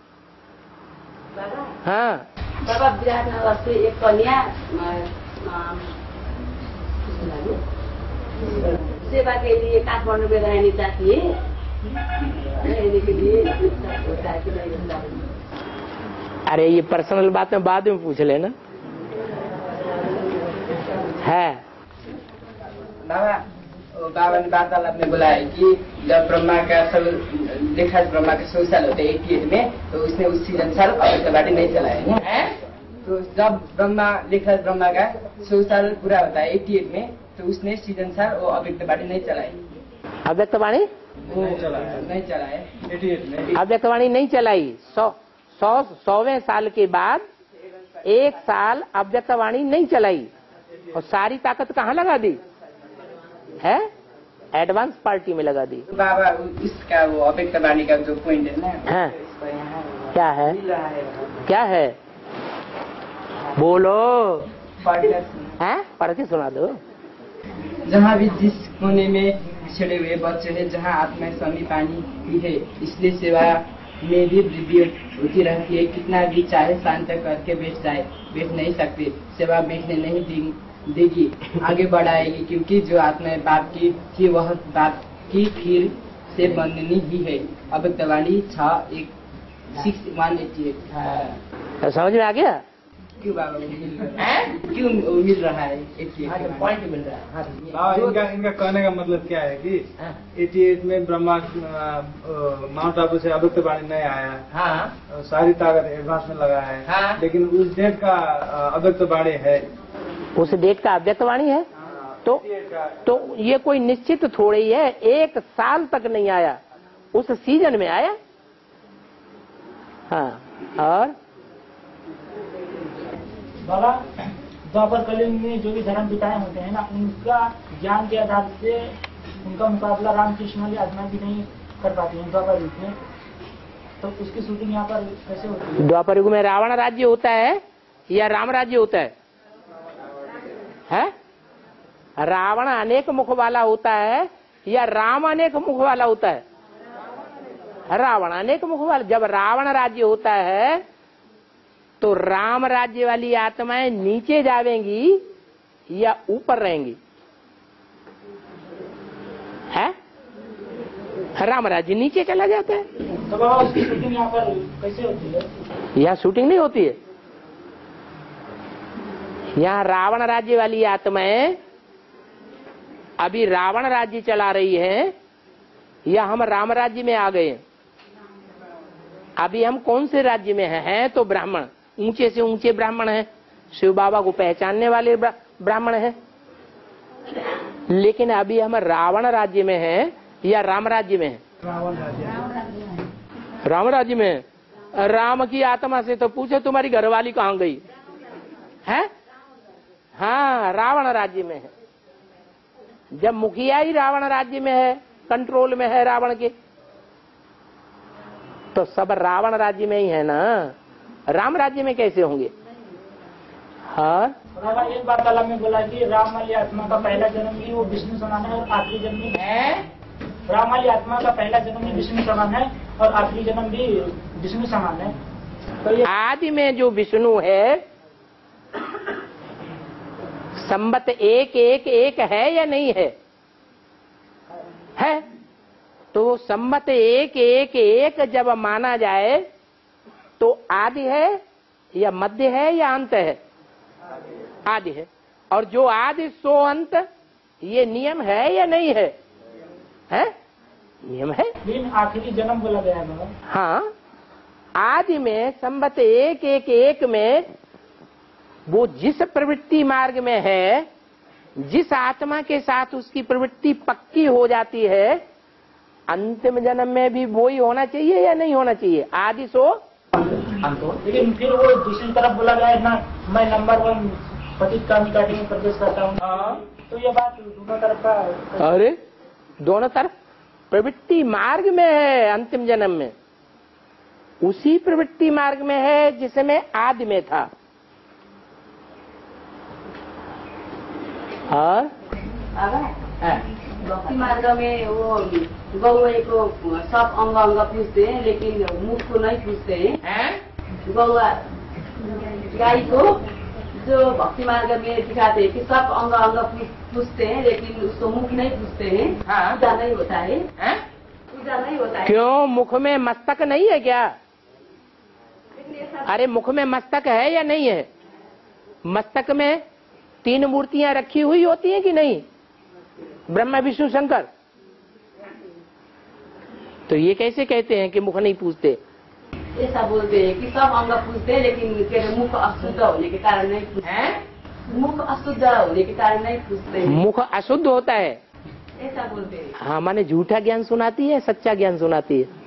हाँ। बाबा विराटनगर से एक कन्या सेवा के लिए काठमाडौँ में रहनी चाहिए, रहने के लिए होता है कि नहीं होता है? अरे ये पर्सनल बात में बाद में पूछ लेना। है बाबा ने वार्तालाप में बोला है कि जब ब्रह्मा का देखा ब्रह्मा के 100 साल होते 88 में, तो उसने उस सीजन साल अव्यक्तवाणी नहीं चलाया है। तो जब ब्रह्मा का 100 साल पूरा होता है 88 में, तो उसने सीजन साल वो अव्यक्तवाणी नहीं चलाई। अव्यक्तवाणी नहीं चलाए 88 में। अव्यक्तवाणी नहीं चलाई। 100वें साल के बाद 1 साल अव्यक्तवाणी नहीं चलाई, और सारी ताकत कहाँ लगा दी है? एडवांस पार्टी में लगा दी। बाबा उसका वो अव्यक्तवाणी का जो पॉइंट है ना, हाँ। क्या है? क्या है? बोलो। हैं? पढ़ के सुना दो। जहाँ भी जिस कोने में छिड़े हुए बच्चे हैं, जहाँ आत्मा समी पानी भी है, इसलिए सेवा में भी वृद्धि होती रहती है। कितना भी चाहे शांत करके बैठ नहीं सकते, सेवा बैठने नहीं देगी, आगे बढ़ाएगी, क्योंकि जो आत्मा बाप की थी वह बाप की फिर से बननी ही है। अव्यक्तवाणी 6:1 6:188। समझ में आ गया? क्यों बाबा मिल रहा है? क्यों मिल रहा है? 88 पॉइंट मिल रहा है। बाबा इनका कहने का मतलब क्या है कि 88 में ब्रह्मा माउंट आबू से अव्यक्त वाणी नहीं आया। हाँ सारी ताकत एडवांस में लगा है। हाँ। लेकिन उस डेट का अव्यक्त वाणी है। उस डेट का अव्यक्त वाणी है तो ये कोई निश्चित थोड़ी ही है। 1 साल तक नहीं आया, उस सीजन में आया। हाँ। और बाबा द्वापर कलियुग में जो भी धर्म पिताएं होते हैं ना, उनका ज्ञान के आधार से उनका मुकाबला रामकृष्ण वाली आत्मा भी नहीं कर पाती है द्वापर युग में। तो उसकी शूटिंग यहाँ पर कैसे होती है? द्वापर युग में रावण राज्य होता है या राम राज्य होता है? रावण अनेक मुख वाला होता है या राम अनेक मुख वाला होता है? रावण अनेक मुख वाला। जब रावण राज्य होता है तो राम राज्य वाली आत्माएं नीचे जावेंगी या ऊपर रहेंगी? है राम राज्य नीचे चला जाता है। तो बाबा उसकी शूटिंग यहाँ पर कैसे होती है? यहाँ शूटिंग नहीं होती है। यहाँ रावण राज्य वाली आत्माएं अभी रावण राज्य चला रही है या हम राम राज्य में आ गए? अभी हम कौन से राज्य में हैं? तो ब्राह्मण, ऊंचे से ऊंचे ब्राह्मण हैं, शिव बाबा को पहचानने वाले ब्राह्मण हैं। लेकिन अभी हम रावण राज्य में हैं या राम राज्य में हैं? राम राज्य में है। राम की आत्मा से तो पूछो तुम्हारी घरवाली कहाँ गई है? हाँ, रावण राज्य में है। जब मुखिया ही रावण राज्य में है, कंट्रोल में है रावण के, तो सब रावण राज्य में ही है ना, राम राज्य में कैसे होंगे? हाँ, बाबा एक बात अल्लाह में बोला कि राम वाली आत्मा का पहला जन्म भी वो विष्णु समान है और आखिरी जन्म भी राम वाली आत्मा का पहला जन्म भी विष्णु समान है और आखिरी जन्म भी विष्णु समान है। तो ये आदि में जो विष्णु है संबत 111 है या नहीं है? है। तो संबत 111 जब माना जाए तो आदि है या मध्य है या अंत है? आदि है। और जो आदि सो अंत, ये नियम है या नहीं है? है, नियम है। लेकिन आखिरी जन्म बोला गया है बाबा। हाँ, आदि में संबत 111 में वो जिस प्रवृत्ति मार्ग में है, जिस आत्मा के साथ उसकी प्रवृत्ति पक्की हो जाती है, अंतिम जन्म में भी वो ही होना चाहिए या नहीं होना चाहिए? आदि सो अंत। लेकिन फिर वो दूसरी तरफ बोला गया है ना, मैं नंबर 1 पतित कामिकाटी में प्रवेश करता हूँ। तो ये बात दोनों तरफ का। अरे दोनों तरफ प्रवृत्ति मार्ग में है। अंतिम जन्म में उसी प्रवृत्ति मार्ग में है जिसमें आदि में था। और भक्ति मार्ग में वो गौए को सब अंग पूछते हैं लेकिन मुख को नहीं पूछते हैं। गौआ गाय को जो भक्ति मार्ग में दिखाते हैं कि सब अंग पूछते हैं लेकिन उसको मुख नहीं पूछते हैं। पूजा नहीं होता है। पूजा नहीं होता है। क्यों? मुख में मस्तक नहीं है क्या? अरे मुख में मस्तक है या नहीं है? मस्तक में 3 मूर्तियां रखी हुई होती हैं कि नहीं? ब्रह्मा विष्णु शंकर। तो ये कैसे कहते हैं कि मुख नहीं पूछते? ऐसा बोलते हैं कि सब अंग पूछते हैं लेकिन मुख अशुद्ध होने के कारण नहीं पूछते। मुख अशुद्ध होने के कारण नहीं पूछते। मुख अशुद्ध होता है, ऐसा बोलते हैं। हाँ, माने झूठा ज्ञान सुनाती है, सच्चा ज्ञान सुनाती है।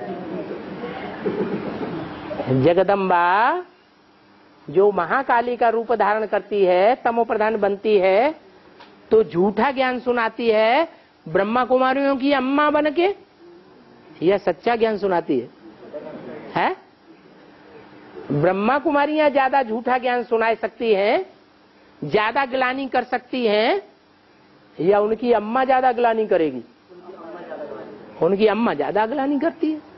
जगदम्बा जो महाकाली का रूप धारण करती है, तमो प्रधान बनती है, तो झूठा ज्ञान सुनाती है ब्रह्मा कुमारियों की अम्मा बन के, यह सच्चा ज्ञान सुनाती है? ब्रह्मा कुमारियां ज्यादा झूठा ज्ञान सुना सकती हैं, ज्यादा ग्लानि कर सकती हैं, या उनकी अम्मा ज्यादा ग्लानि करेगी? उनकी अम्मा ज्यादा ग्लानि करती है।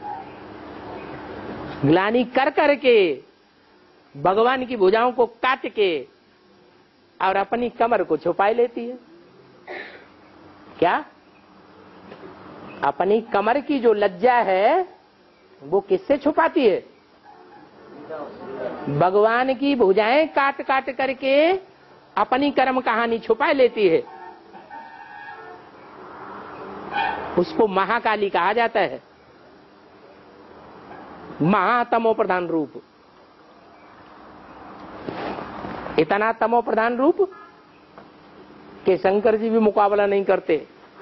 ग्लानि कर करके भगवान की भुजाओं को काट के और अपनी कमर को छुपा लेती है। क्या? अपनी कमर की जो लज्जा है वो किससे छुपाती है? भगवान की भुजाएं काट काट करके अपनी कर्म कहानी छुपा लेती है, उसको महाकाली कहा जाता है। महातमो प्रधान रूप, इतना तमो प्रधान रूप कि शंकर जी भी मुकाबला नहीं करते।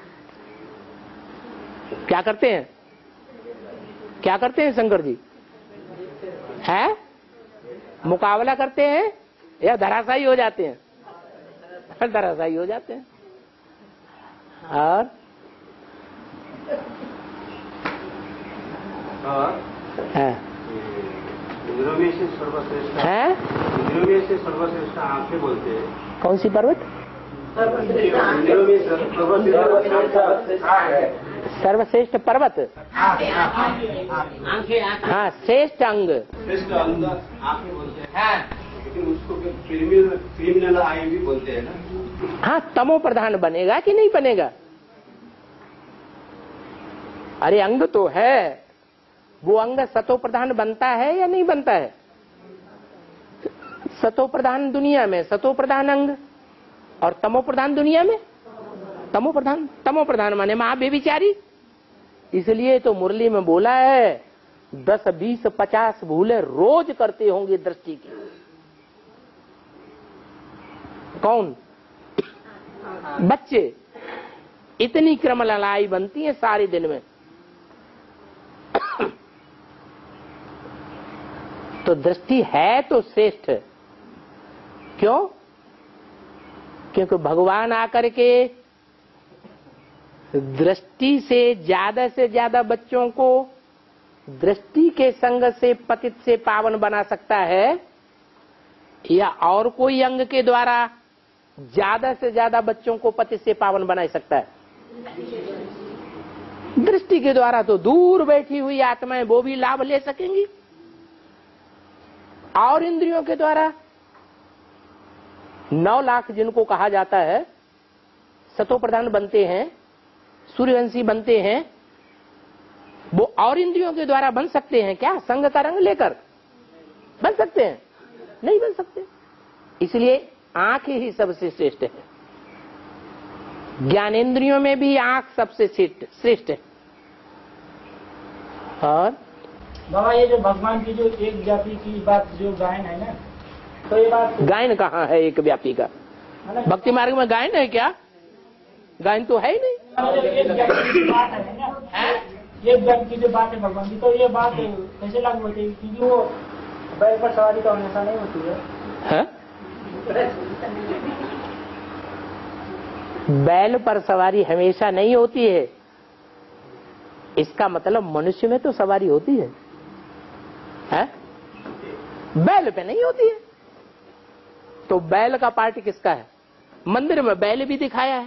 क्या करते हैं, क्या करते हैं शंकर जी? है मुकाबला करते हैं या धराशायी हो जाते हैं? धराशायी हो जाते हैं। और इंद्रियों में से सर्वश्रेष्ठ है, इंद्रियों में से सर्वश्रेष्ठ आंखें बोलते हैं। कौन सी पर्वत? इंद्रियों में सर्वश्रेष्ठ पर्वत, हाँ श्रेष्ठ अंग, श्रेष्ठ अंग आंखें बोलते हैं, लेकिन उसको क्रिमिनल आई भी बोलते हैं ना। हाँ तमो प्रधान बनेगा कि नहीं बनेगा? अरे अंग तो है, वो अंग सतो प्रधान बनता है या नहीं बनता है? सतो प्रधान दुनिया में सतो प्रधान अंग और तमो प्रधान दुनिया में तमो प्रधान। तमो प्रधान माने महाव्यभिचारी। इसलिए तो मुरली में बोला है 10, 20, 50 भूले रोज करते होंगे दृष्टि की। कौन? बच्चे। इतनी क्रमललाई बनती है सारे दिन में। तो दृष्टि है तो श्रेष्ठ। क्यों? क्योंकि भगवान आकर के दृष्टि से ज्यादा बच्चों को दृष्टि के संग से पतित से पावन बना सकता है, या और कोई अंग के द्वारा ज्यादा से ज्यादा बच्चों को पतित से पावन बना सकता है? दृष्टि के द्वारा तो दूर बैठी हुई आत्माएं वो भी लाभ ले सकेंगी, और इंद्रियों के द्वारा 9 लाख जिनको कहा जाता है सतो प्रधान बनते हैं, सूर्यवंशी बनते हैं, वो और इंद्रियों के द्वारा बन सकते हैं क्या? संग का रंग लेकर बन सकते हैं? नहीं बन सकते। इसलिए आंख ही सबसे श्रेष्ठ है। ज्ञानेंद्रियों में भी आंख सबसे श्रेष्ठ है। और बाबा ये जो भगवान की जो एक व्यापी की बात जो गायन है ना, तो ये बात गायन कहाँ है एक व्यापी का? भक्ति मार्ग में गायन है क्या? गायन तो है ही नहीं। एक व्यापी की बात है ना, एक व्यापी की जो बात है भगवान की, तो ये बात कैसे लागू होती है? क्योंकि वो बैल पर सवारी तो हमेशा नहीं होती है। बैल पर सवारी हमेशा नहीं होती है, इसका मतलब मनुष्य में तो सवारी होती है, बैल पे नहीं होती है। तो बैल का पार्ट किसका है? मंदिर में बैल भी दिखाया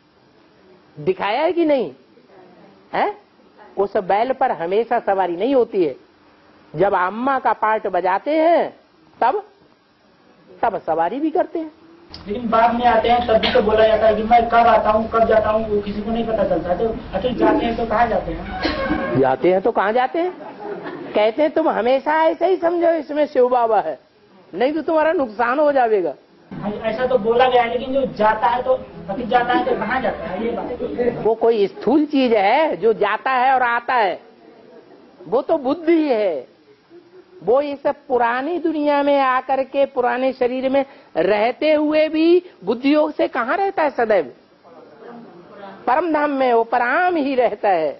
है कि नहीं है? उस बैल पर हमेशा सवारी नहीं होती है। जब अम्मा का पार्ट बजाते हैं तब सवारी भी करते हैं। लेकिन बाद में आते हैं तब भी तो बोला जाता है कि मैं कब आता हूँ कब जाता हूँ, वो किसी को नहीं पता चलता। तो अटल जाते हैं तो कहाँ जाते हैं? जाते हैं तो कहाँ जाते हैं? कहते हैं तुम हमेशा ऐसे ही समझो इसमें शिव बाबा है, नहीं तो तुम्हारा नुकसान हो जाएगा। ऐसा तो बोला गया है, लेकिन जो जाता है तो अभी जाता है तो कहाँ जाता है? ये बात वो कोई स्थूल चीज है जो जाता है और आता है, वो तो बुद्धि है। वो इस पुरानी दुनिया में आकर के पुराने शरीर में रहते हुए भी बुद्धि योग से कहाँ रहता है? सदैव परम धाम में वो पराम ही रहता है।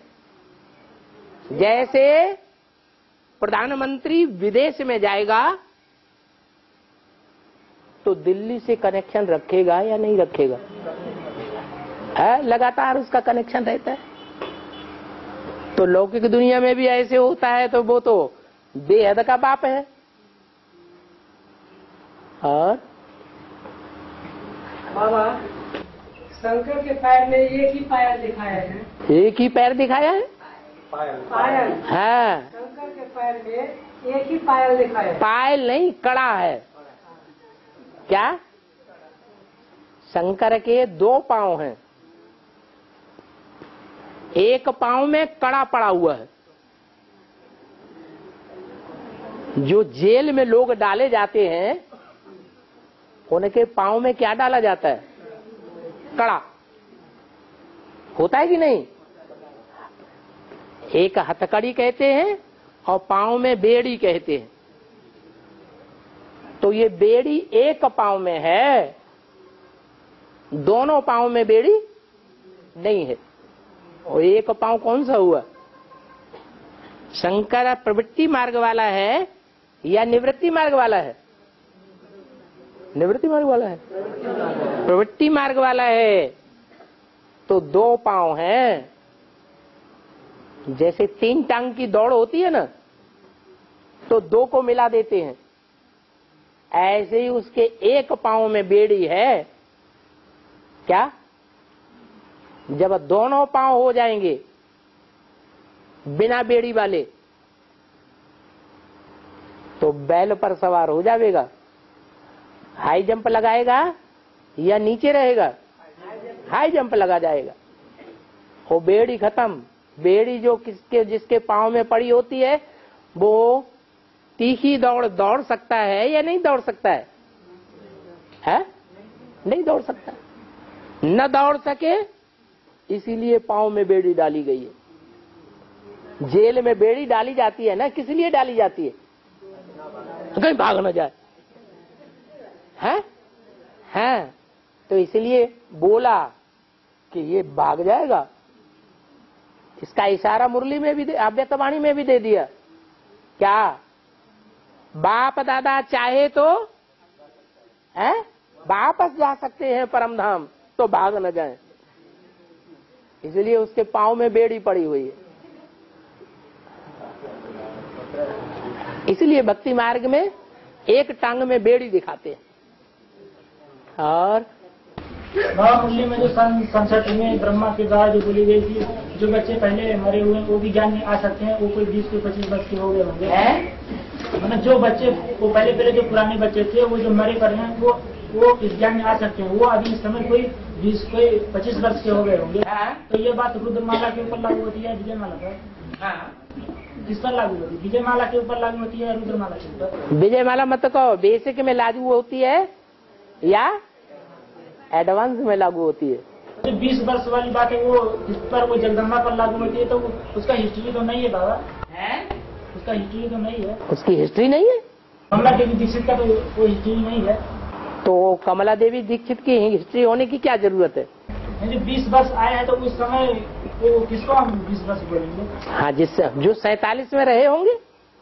जैसे प्रधानमंत्री विदेश में जाएगा तो दिल्ली से कनेक्शन रखेगा या नहीं रखेगा? है, लगातार उसका कनेक्शन रहता है। तो लौकिक दुनिया में भी ऐसे होता है, तो वो तो बेहद का बाप है। और बाबा शंकर के पैर में एक ही पायल दिखाया है। एक ही पैर दिखाया है? पायल हाँ, शंकर के पैर में एक ही पायल दिखाया है। पायल नहीं, कड़ा है। क्या? शंकर के 2 पांव हैं, एक पांव में कड़ा पड़ा हुआ है, जो जेल में लोग डाले जाते हैं उनके पांव में क्या डाला जाता है? कड़ा होता है कि नहीं? एक हथकड़ी कहते हैं और पांव में बेड़ी कहते हैं। तो ये बेड़ी एक पांव में है, दोनों पांव में बेड़ी नहीं है। और एक पांव कौन सा हुआ? शंकर प्रवृत्ति मार्ग वाला है या निवृत्ति मार्ग वाला है? निवृत्ति मार्ग वाला है। प्रवृत्ति मार्ग वाला है तो दो पांव हैं। जैसे 3 टांग की दौड़ होती है ना, तो 2 को मिला देते हैं, ऐसे ही उसके एक पांव में बेड़ी है। क्या? जब दोनों पांव हो जाएंगे बिना बेड़ी वाले तो बैल पर सवार हो जाएगा। हाई जंप लगाएगा या नीचे रहेगा? हाई जंप लगा जाएगा। वो बेड़ी खत्म। बेड़ी जो जिसके पांव में पड़ी होती है वो तीखी दौड़ दौड़ सकता है या नहीं दौड़ सकता है? नहीं दौड़ सकता। न दौड़ सके इसीलिए पांव में बेड़ी डाली गई है। जेल में बेड़ी डाली जाती है ना, किस लिए डाली जाती है? कहीं भाग न जाए। हैं? तो इसलिए बोला कि ये भाग जाएगा। इसका इशारा मुरली में भी, अव्यक्तवाणी में भी दे दिया। क्या? बाप दादा चाहे तो वापस जा सकते हैं परम धाम, तो भाग न जाए। इसलिए उसके पांव में बेड़ी पड़ी हुई है। इसलिए भक्ति मार्ग में एक टांग में बेड़ी दिखाते हैं। और मुरली में जो संसद में ब्रह्मा की गाय जो बोली गई थी, जो बच्चे पहले मरे हुए वो भी ज्ञान में आ सकते हैं। वो कोई 20-25 वर्ष के हो गए होंगे। मतलब जो बच्चे वो पहले जो पुराने बच्चे थे वो जो मरे पर हैं वो इस ज्ञान में आ सकते हैं। वो अभी इस समय कोई 20-25 वर्ष के हो गए होंगे। तो ये बात रुद्रमाला के ऊपर लागू होती है, विजयमाला पर? किस पर लागू होती है? विजयमाला के ऊपर लागू होती है, रुद्रमाला के ऊपर? विजयमाला मत कहो, बेसिक में लागू होती है या एडवांस में लागू होती है? जो 20 वर्ष वाली बात है वो इस पर, वो जगदम्बा पर लागू होती है। तो उसका हिस्ट्री तो नहीं है बाबा? उसका हिस्ट्री तो नहीं है। उसकी हिस्ट्री नहीं है? कमला देवी दीक्षित का तो वो हिस्ट्री नहीं है। तो कमला देवी दीक्षित की हिस्ट्री होने की क्या जरूरत है? जो 20 वर्ष आए हैं तो उस समय वो किसको हम 20 वर्ष बोलेंगे? हाँ, जो 47 में रहे होंगे,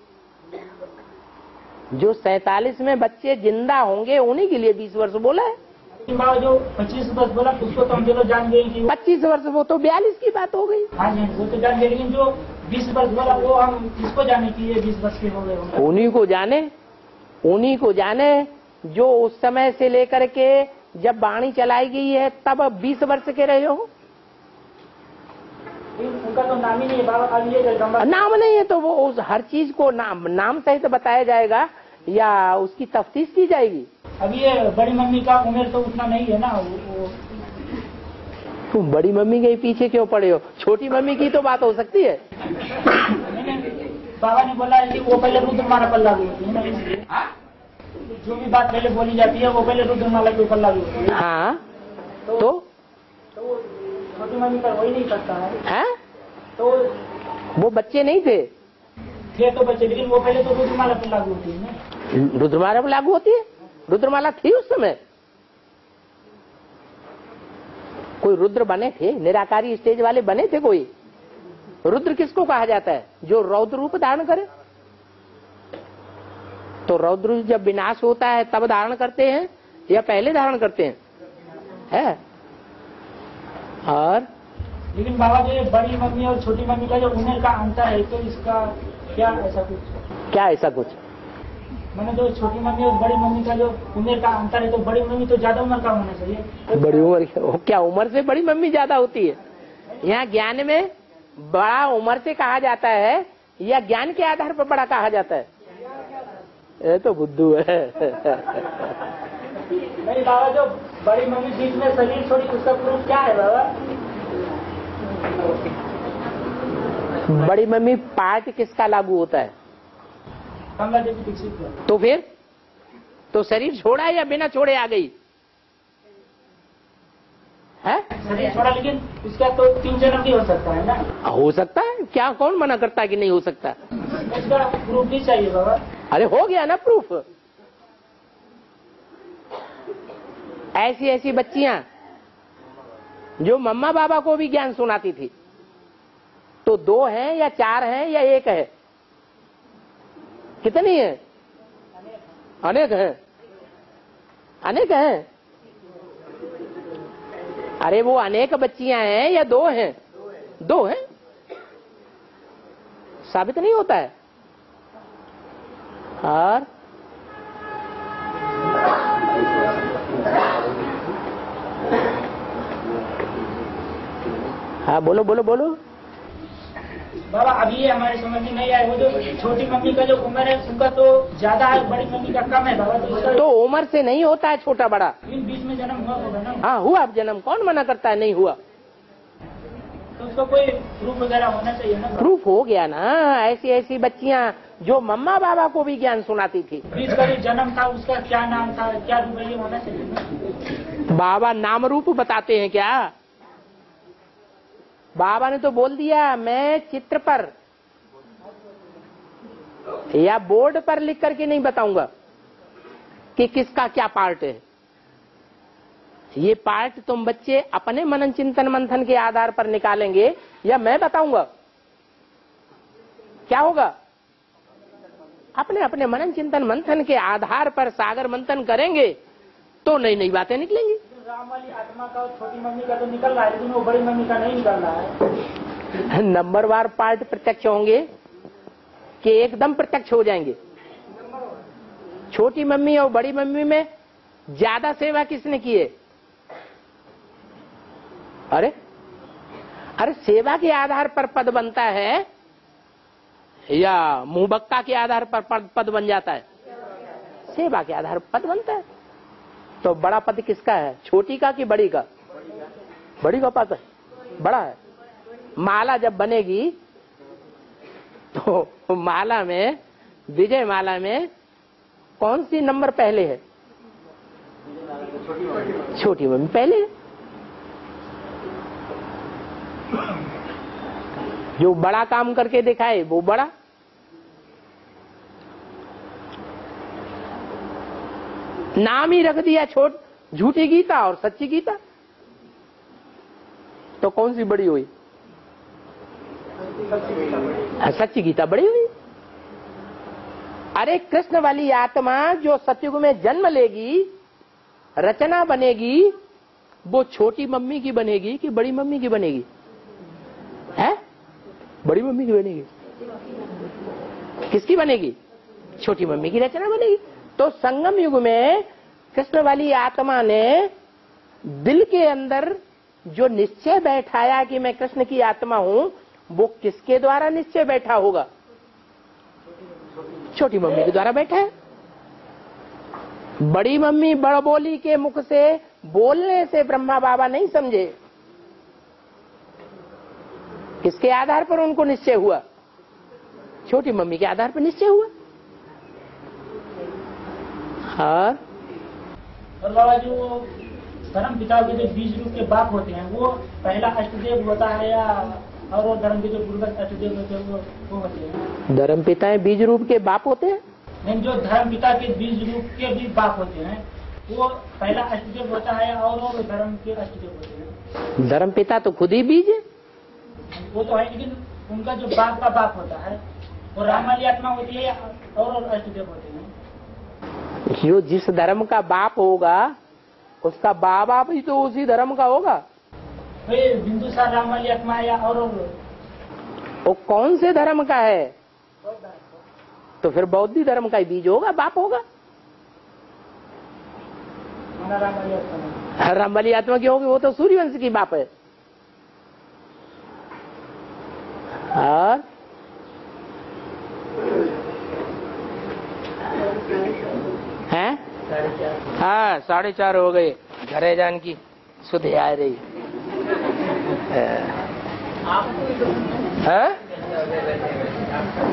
जो 47 में बच्चे जिंदा होंगे उन्हीं के लिए 20 वर्ष बोला है। जो 25 वर्ष बोला उसको तो हम दोनों जान गए कि 25 वर्ष वो तो 42 की बात हो गई। हाँ जी, वो तो जान गए, लेकिन जो 20 वर्ष बोला वो हम किसको जाने कि ये 20 वर्ष के हो गए होंगे? उन्हीं को जाने जो उस समय से लेकर के जब वाणी चलाई गई है तब 20 वर्ष के रहे हो। उनका तो नाम ही नहीं है बाबा। अब ये जगदम्बा नाम नहीं है तो वो उस हर चीज को नाम सहित बताया जाएगा या उसकी तफ्तीश की जाएगी। अब ये बड़ी मम्मी का उम्र तो उतना नहीं है ना। तुम बड़ी मम्मी के पीछे क्यों पड़े हो? छोटी मम्मी की तो बात हो सकती है। बाबा ने बोला है कि वो पहले रुद्रमाला पर लागू होती है ना, इसलिए जो भी बात पहले बोली जाती है वो पहले रुद्रमाला के ऊपर लागू होती है। हाँ, तो छोटी मम्मी पर हो ही नहीं सकता है। तो वो बच्चे नहीं थे तो बच्चे, लेकिन वो पहले तो रुद्रमाला पर लागू होती है ना। रुद्रमाला पर लागू होती है? रुद्रमाला थी उस समय? कोई रुद्र बने थे? निराकारी स्टेज वाले बने थे कोई? रुद्र किसको कहा जाता है? जो रौद्र रूप धारण करे। तो रौद्र जब विनाश होता है तब धारण करते हैं या पहले धारण करते हैं? है? और लेकिन बाबा जी बड़ी मम्मी और छोटी मम्मी का जो उम्र का अंतर है, तो इसका क्या ऐसा कुछ? मैंने जो छोटी मम्मी और बड़ी मम्मी का जो उम्र का अंतर है, तो बड़ी मम्मी तो ज्यादा उम्र का होना चाहिए। बड़ी उम्र क्या उम्र से बड़ी मम्मी ज्यादा होती है? यहाँ ज्ञान में बड़ा उम्र से कहा जाता है या ज्ञान के आधार पर बड़ा कहा जाता है? ये तो बुद्धू है। नहीं बाबा, जो बड़ी मम्मी बीच में शरीर छोड़ी उसका प्रूफ क्या है बाबा? बड़ी मम्मी पार्ट किसका लागू होता है? कमला देवी दीक्षित को। तो फिर तो शरीर छोड़ा या बिना छोड़े आ गई है? शरीर छोड़ा, लेकिन उसका तो 3 जन्म भी हो सकता है ना। हो सकता है, क्या कौन मना करता है कि नहीं हो सकता? उसका प्रूफ भी चाहिए बाबा। अरे हो गया ना प्रूफ। ऐसी ऐसी बच्चियां जो मम्मा बाबा को भी ज्ञान सुनाती थी, तो 2 हैं या 4 हैं या 1 है? कितनी है? अनेक है, अनेक है। अरे वो अनेक बच्चियां हैं या 2 हैं? 2 हैं। साबित नहीं होता है। और हाँ बोलो बोलो बोलो। बाबा अभी ये हमारे समझ में नहीं आया, वो जो छोटी मम्मी का जो उम्र है उनका तो ज्यादा है, बड़ी मम्मी का कम है बाबा। तो उम्र से नहीं होता है छोटा बड़ा, बीच में जन्म हुआ होगा ना। हाँ हुआ जन्म, कौन मना करता है नहीं हुआ? तो उसको कोई प्रूफ वगैरह होना चाहिए ना। प्रूफ हो गया ना। ऐसी ऐसी बच्चियां जो मम्मा बाबा को भी ज्ञान सुनाती थी। बीच का जो जन्म था उसका क्या नाम था, क्या रूप है, ये होना चाहिए ना। बाबा नाम रूप बताते हैं क्या? बाबा ने तो बोल दिया मैं चित्र पर या बोर्ड पर लिख करके नहीं बताऊंगा कि किसका क्या पार्ट है। ये पार्ट तुम बच्चे अपने मनन चिंतन मंथन के आधार पर निकालेंगे या मैं बताऊंगा? क्या होगा? अपने अपने मनन चिंतन मंथन के आधार पर सागर मंथन करेंगे तो नई नई बातें निकलेंगी। राम वाली आत्मा का और छोटी मम्मी का तो निकल रहा है, लेकिन वो बड़ी मम्मी का नहीं निकल रहा है। नंबरवार पार्ट प्रत्यक्ष होंगे कि एकदम प्रत्यक्ष हो जाएंगे? छोटी मम्मी और बड़ी मम्मी में ज्यादा सेवा किसने की है? अरे अरे सेवा के आधार पर पद बनता है या मुंह बक्का के आधार पर पद बन जाता है? सेवा के आधार पर पद बनता है। तो बड़ा पद किसका है, छोटी का कि बड़ी का? बड़ी का पद बड़ा है। माला जब बनेगी तो माला में, विजय माला में कौन सी नंबर पहले है? छोटी मम्मी पहले है। जो बड़ा काम करके दिखाए वो बड़ा। नाम ही रख दिया झूठी गीता और सच्ची गीता, तो कौन सी बड़ी हुई? सच्ची गीता बड़ी हुई। अरे कृष्ण वाली आत्मा जो सतयुग में जन्म लेगी, रचना बनेगी, वो छोटी मम्मी की बनेगी कि बड़ी मम्मी की बनेगी? है बड़ी मम्मी की बनेगी। किसकी बनेगी? छोटी मम्मी की रचना बनेगी। तो संगम युग में कृष्ण वाली आत्मा ने दिल के अंदर जो निश्चय बैठाया कि मैं कृष्ण की आत्मा हूं, वो किसके द्वारा निश्चय बैठा होगा? छोटी मम्मी के द्वारा बैठा है। बड़ी मम्मी बड़बोली के मुख से बोलने से ब्रह्मा बाबा नहीं समझे। किसके आधार पर उनको निश्चय हुआ? छोटी मम्मी के आधार पर निश्चय हुआ। हाँ। और बाबा जो धर्म पिता के जो बीज रूप के बाप होते हैं वो पहला अष्टदेव होता है या और वो धर्म के जो पूर्वज अष्टदेव होते हैं वो होते हैं? धर्म पिता बीज रूप के बाप होते हैं। नहीं, जो धर्म पिता के बीज रूप के भी बाप होते हैं वो पहला अष्टदेव होता है और धर्म के अष्टदेव होते हैं। धर्म पिता तो खुद ही बीज है। वो तो है, लेकिन उनका जो बाप का बाप होता है वो राम वाली आत्मा होती है और अष्टदेव होते हैं। जो जिस धर्म का बाप होगा उसका बाबा भी तो उसी धर्म का होगा। बिंदुसार राम वाली आत्मा या और वो कौन से धर्म का है? तो फिर बौद्धी धर्म का ही बीज होगा, बाप होगा। राम वाली आत्मा की होगी, वो तो सूर्यवंश की बाप है। और हैं? हाँ 4:30 हो गए। घरे जान की सुध आ रही है।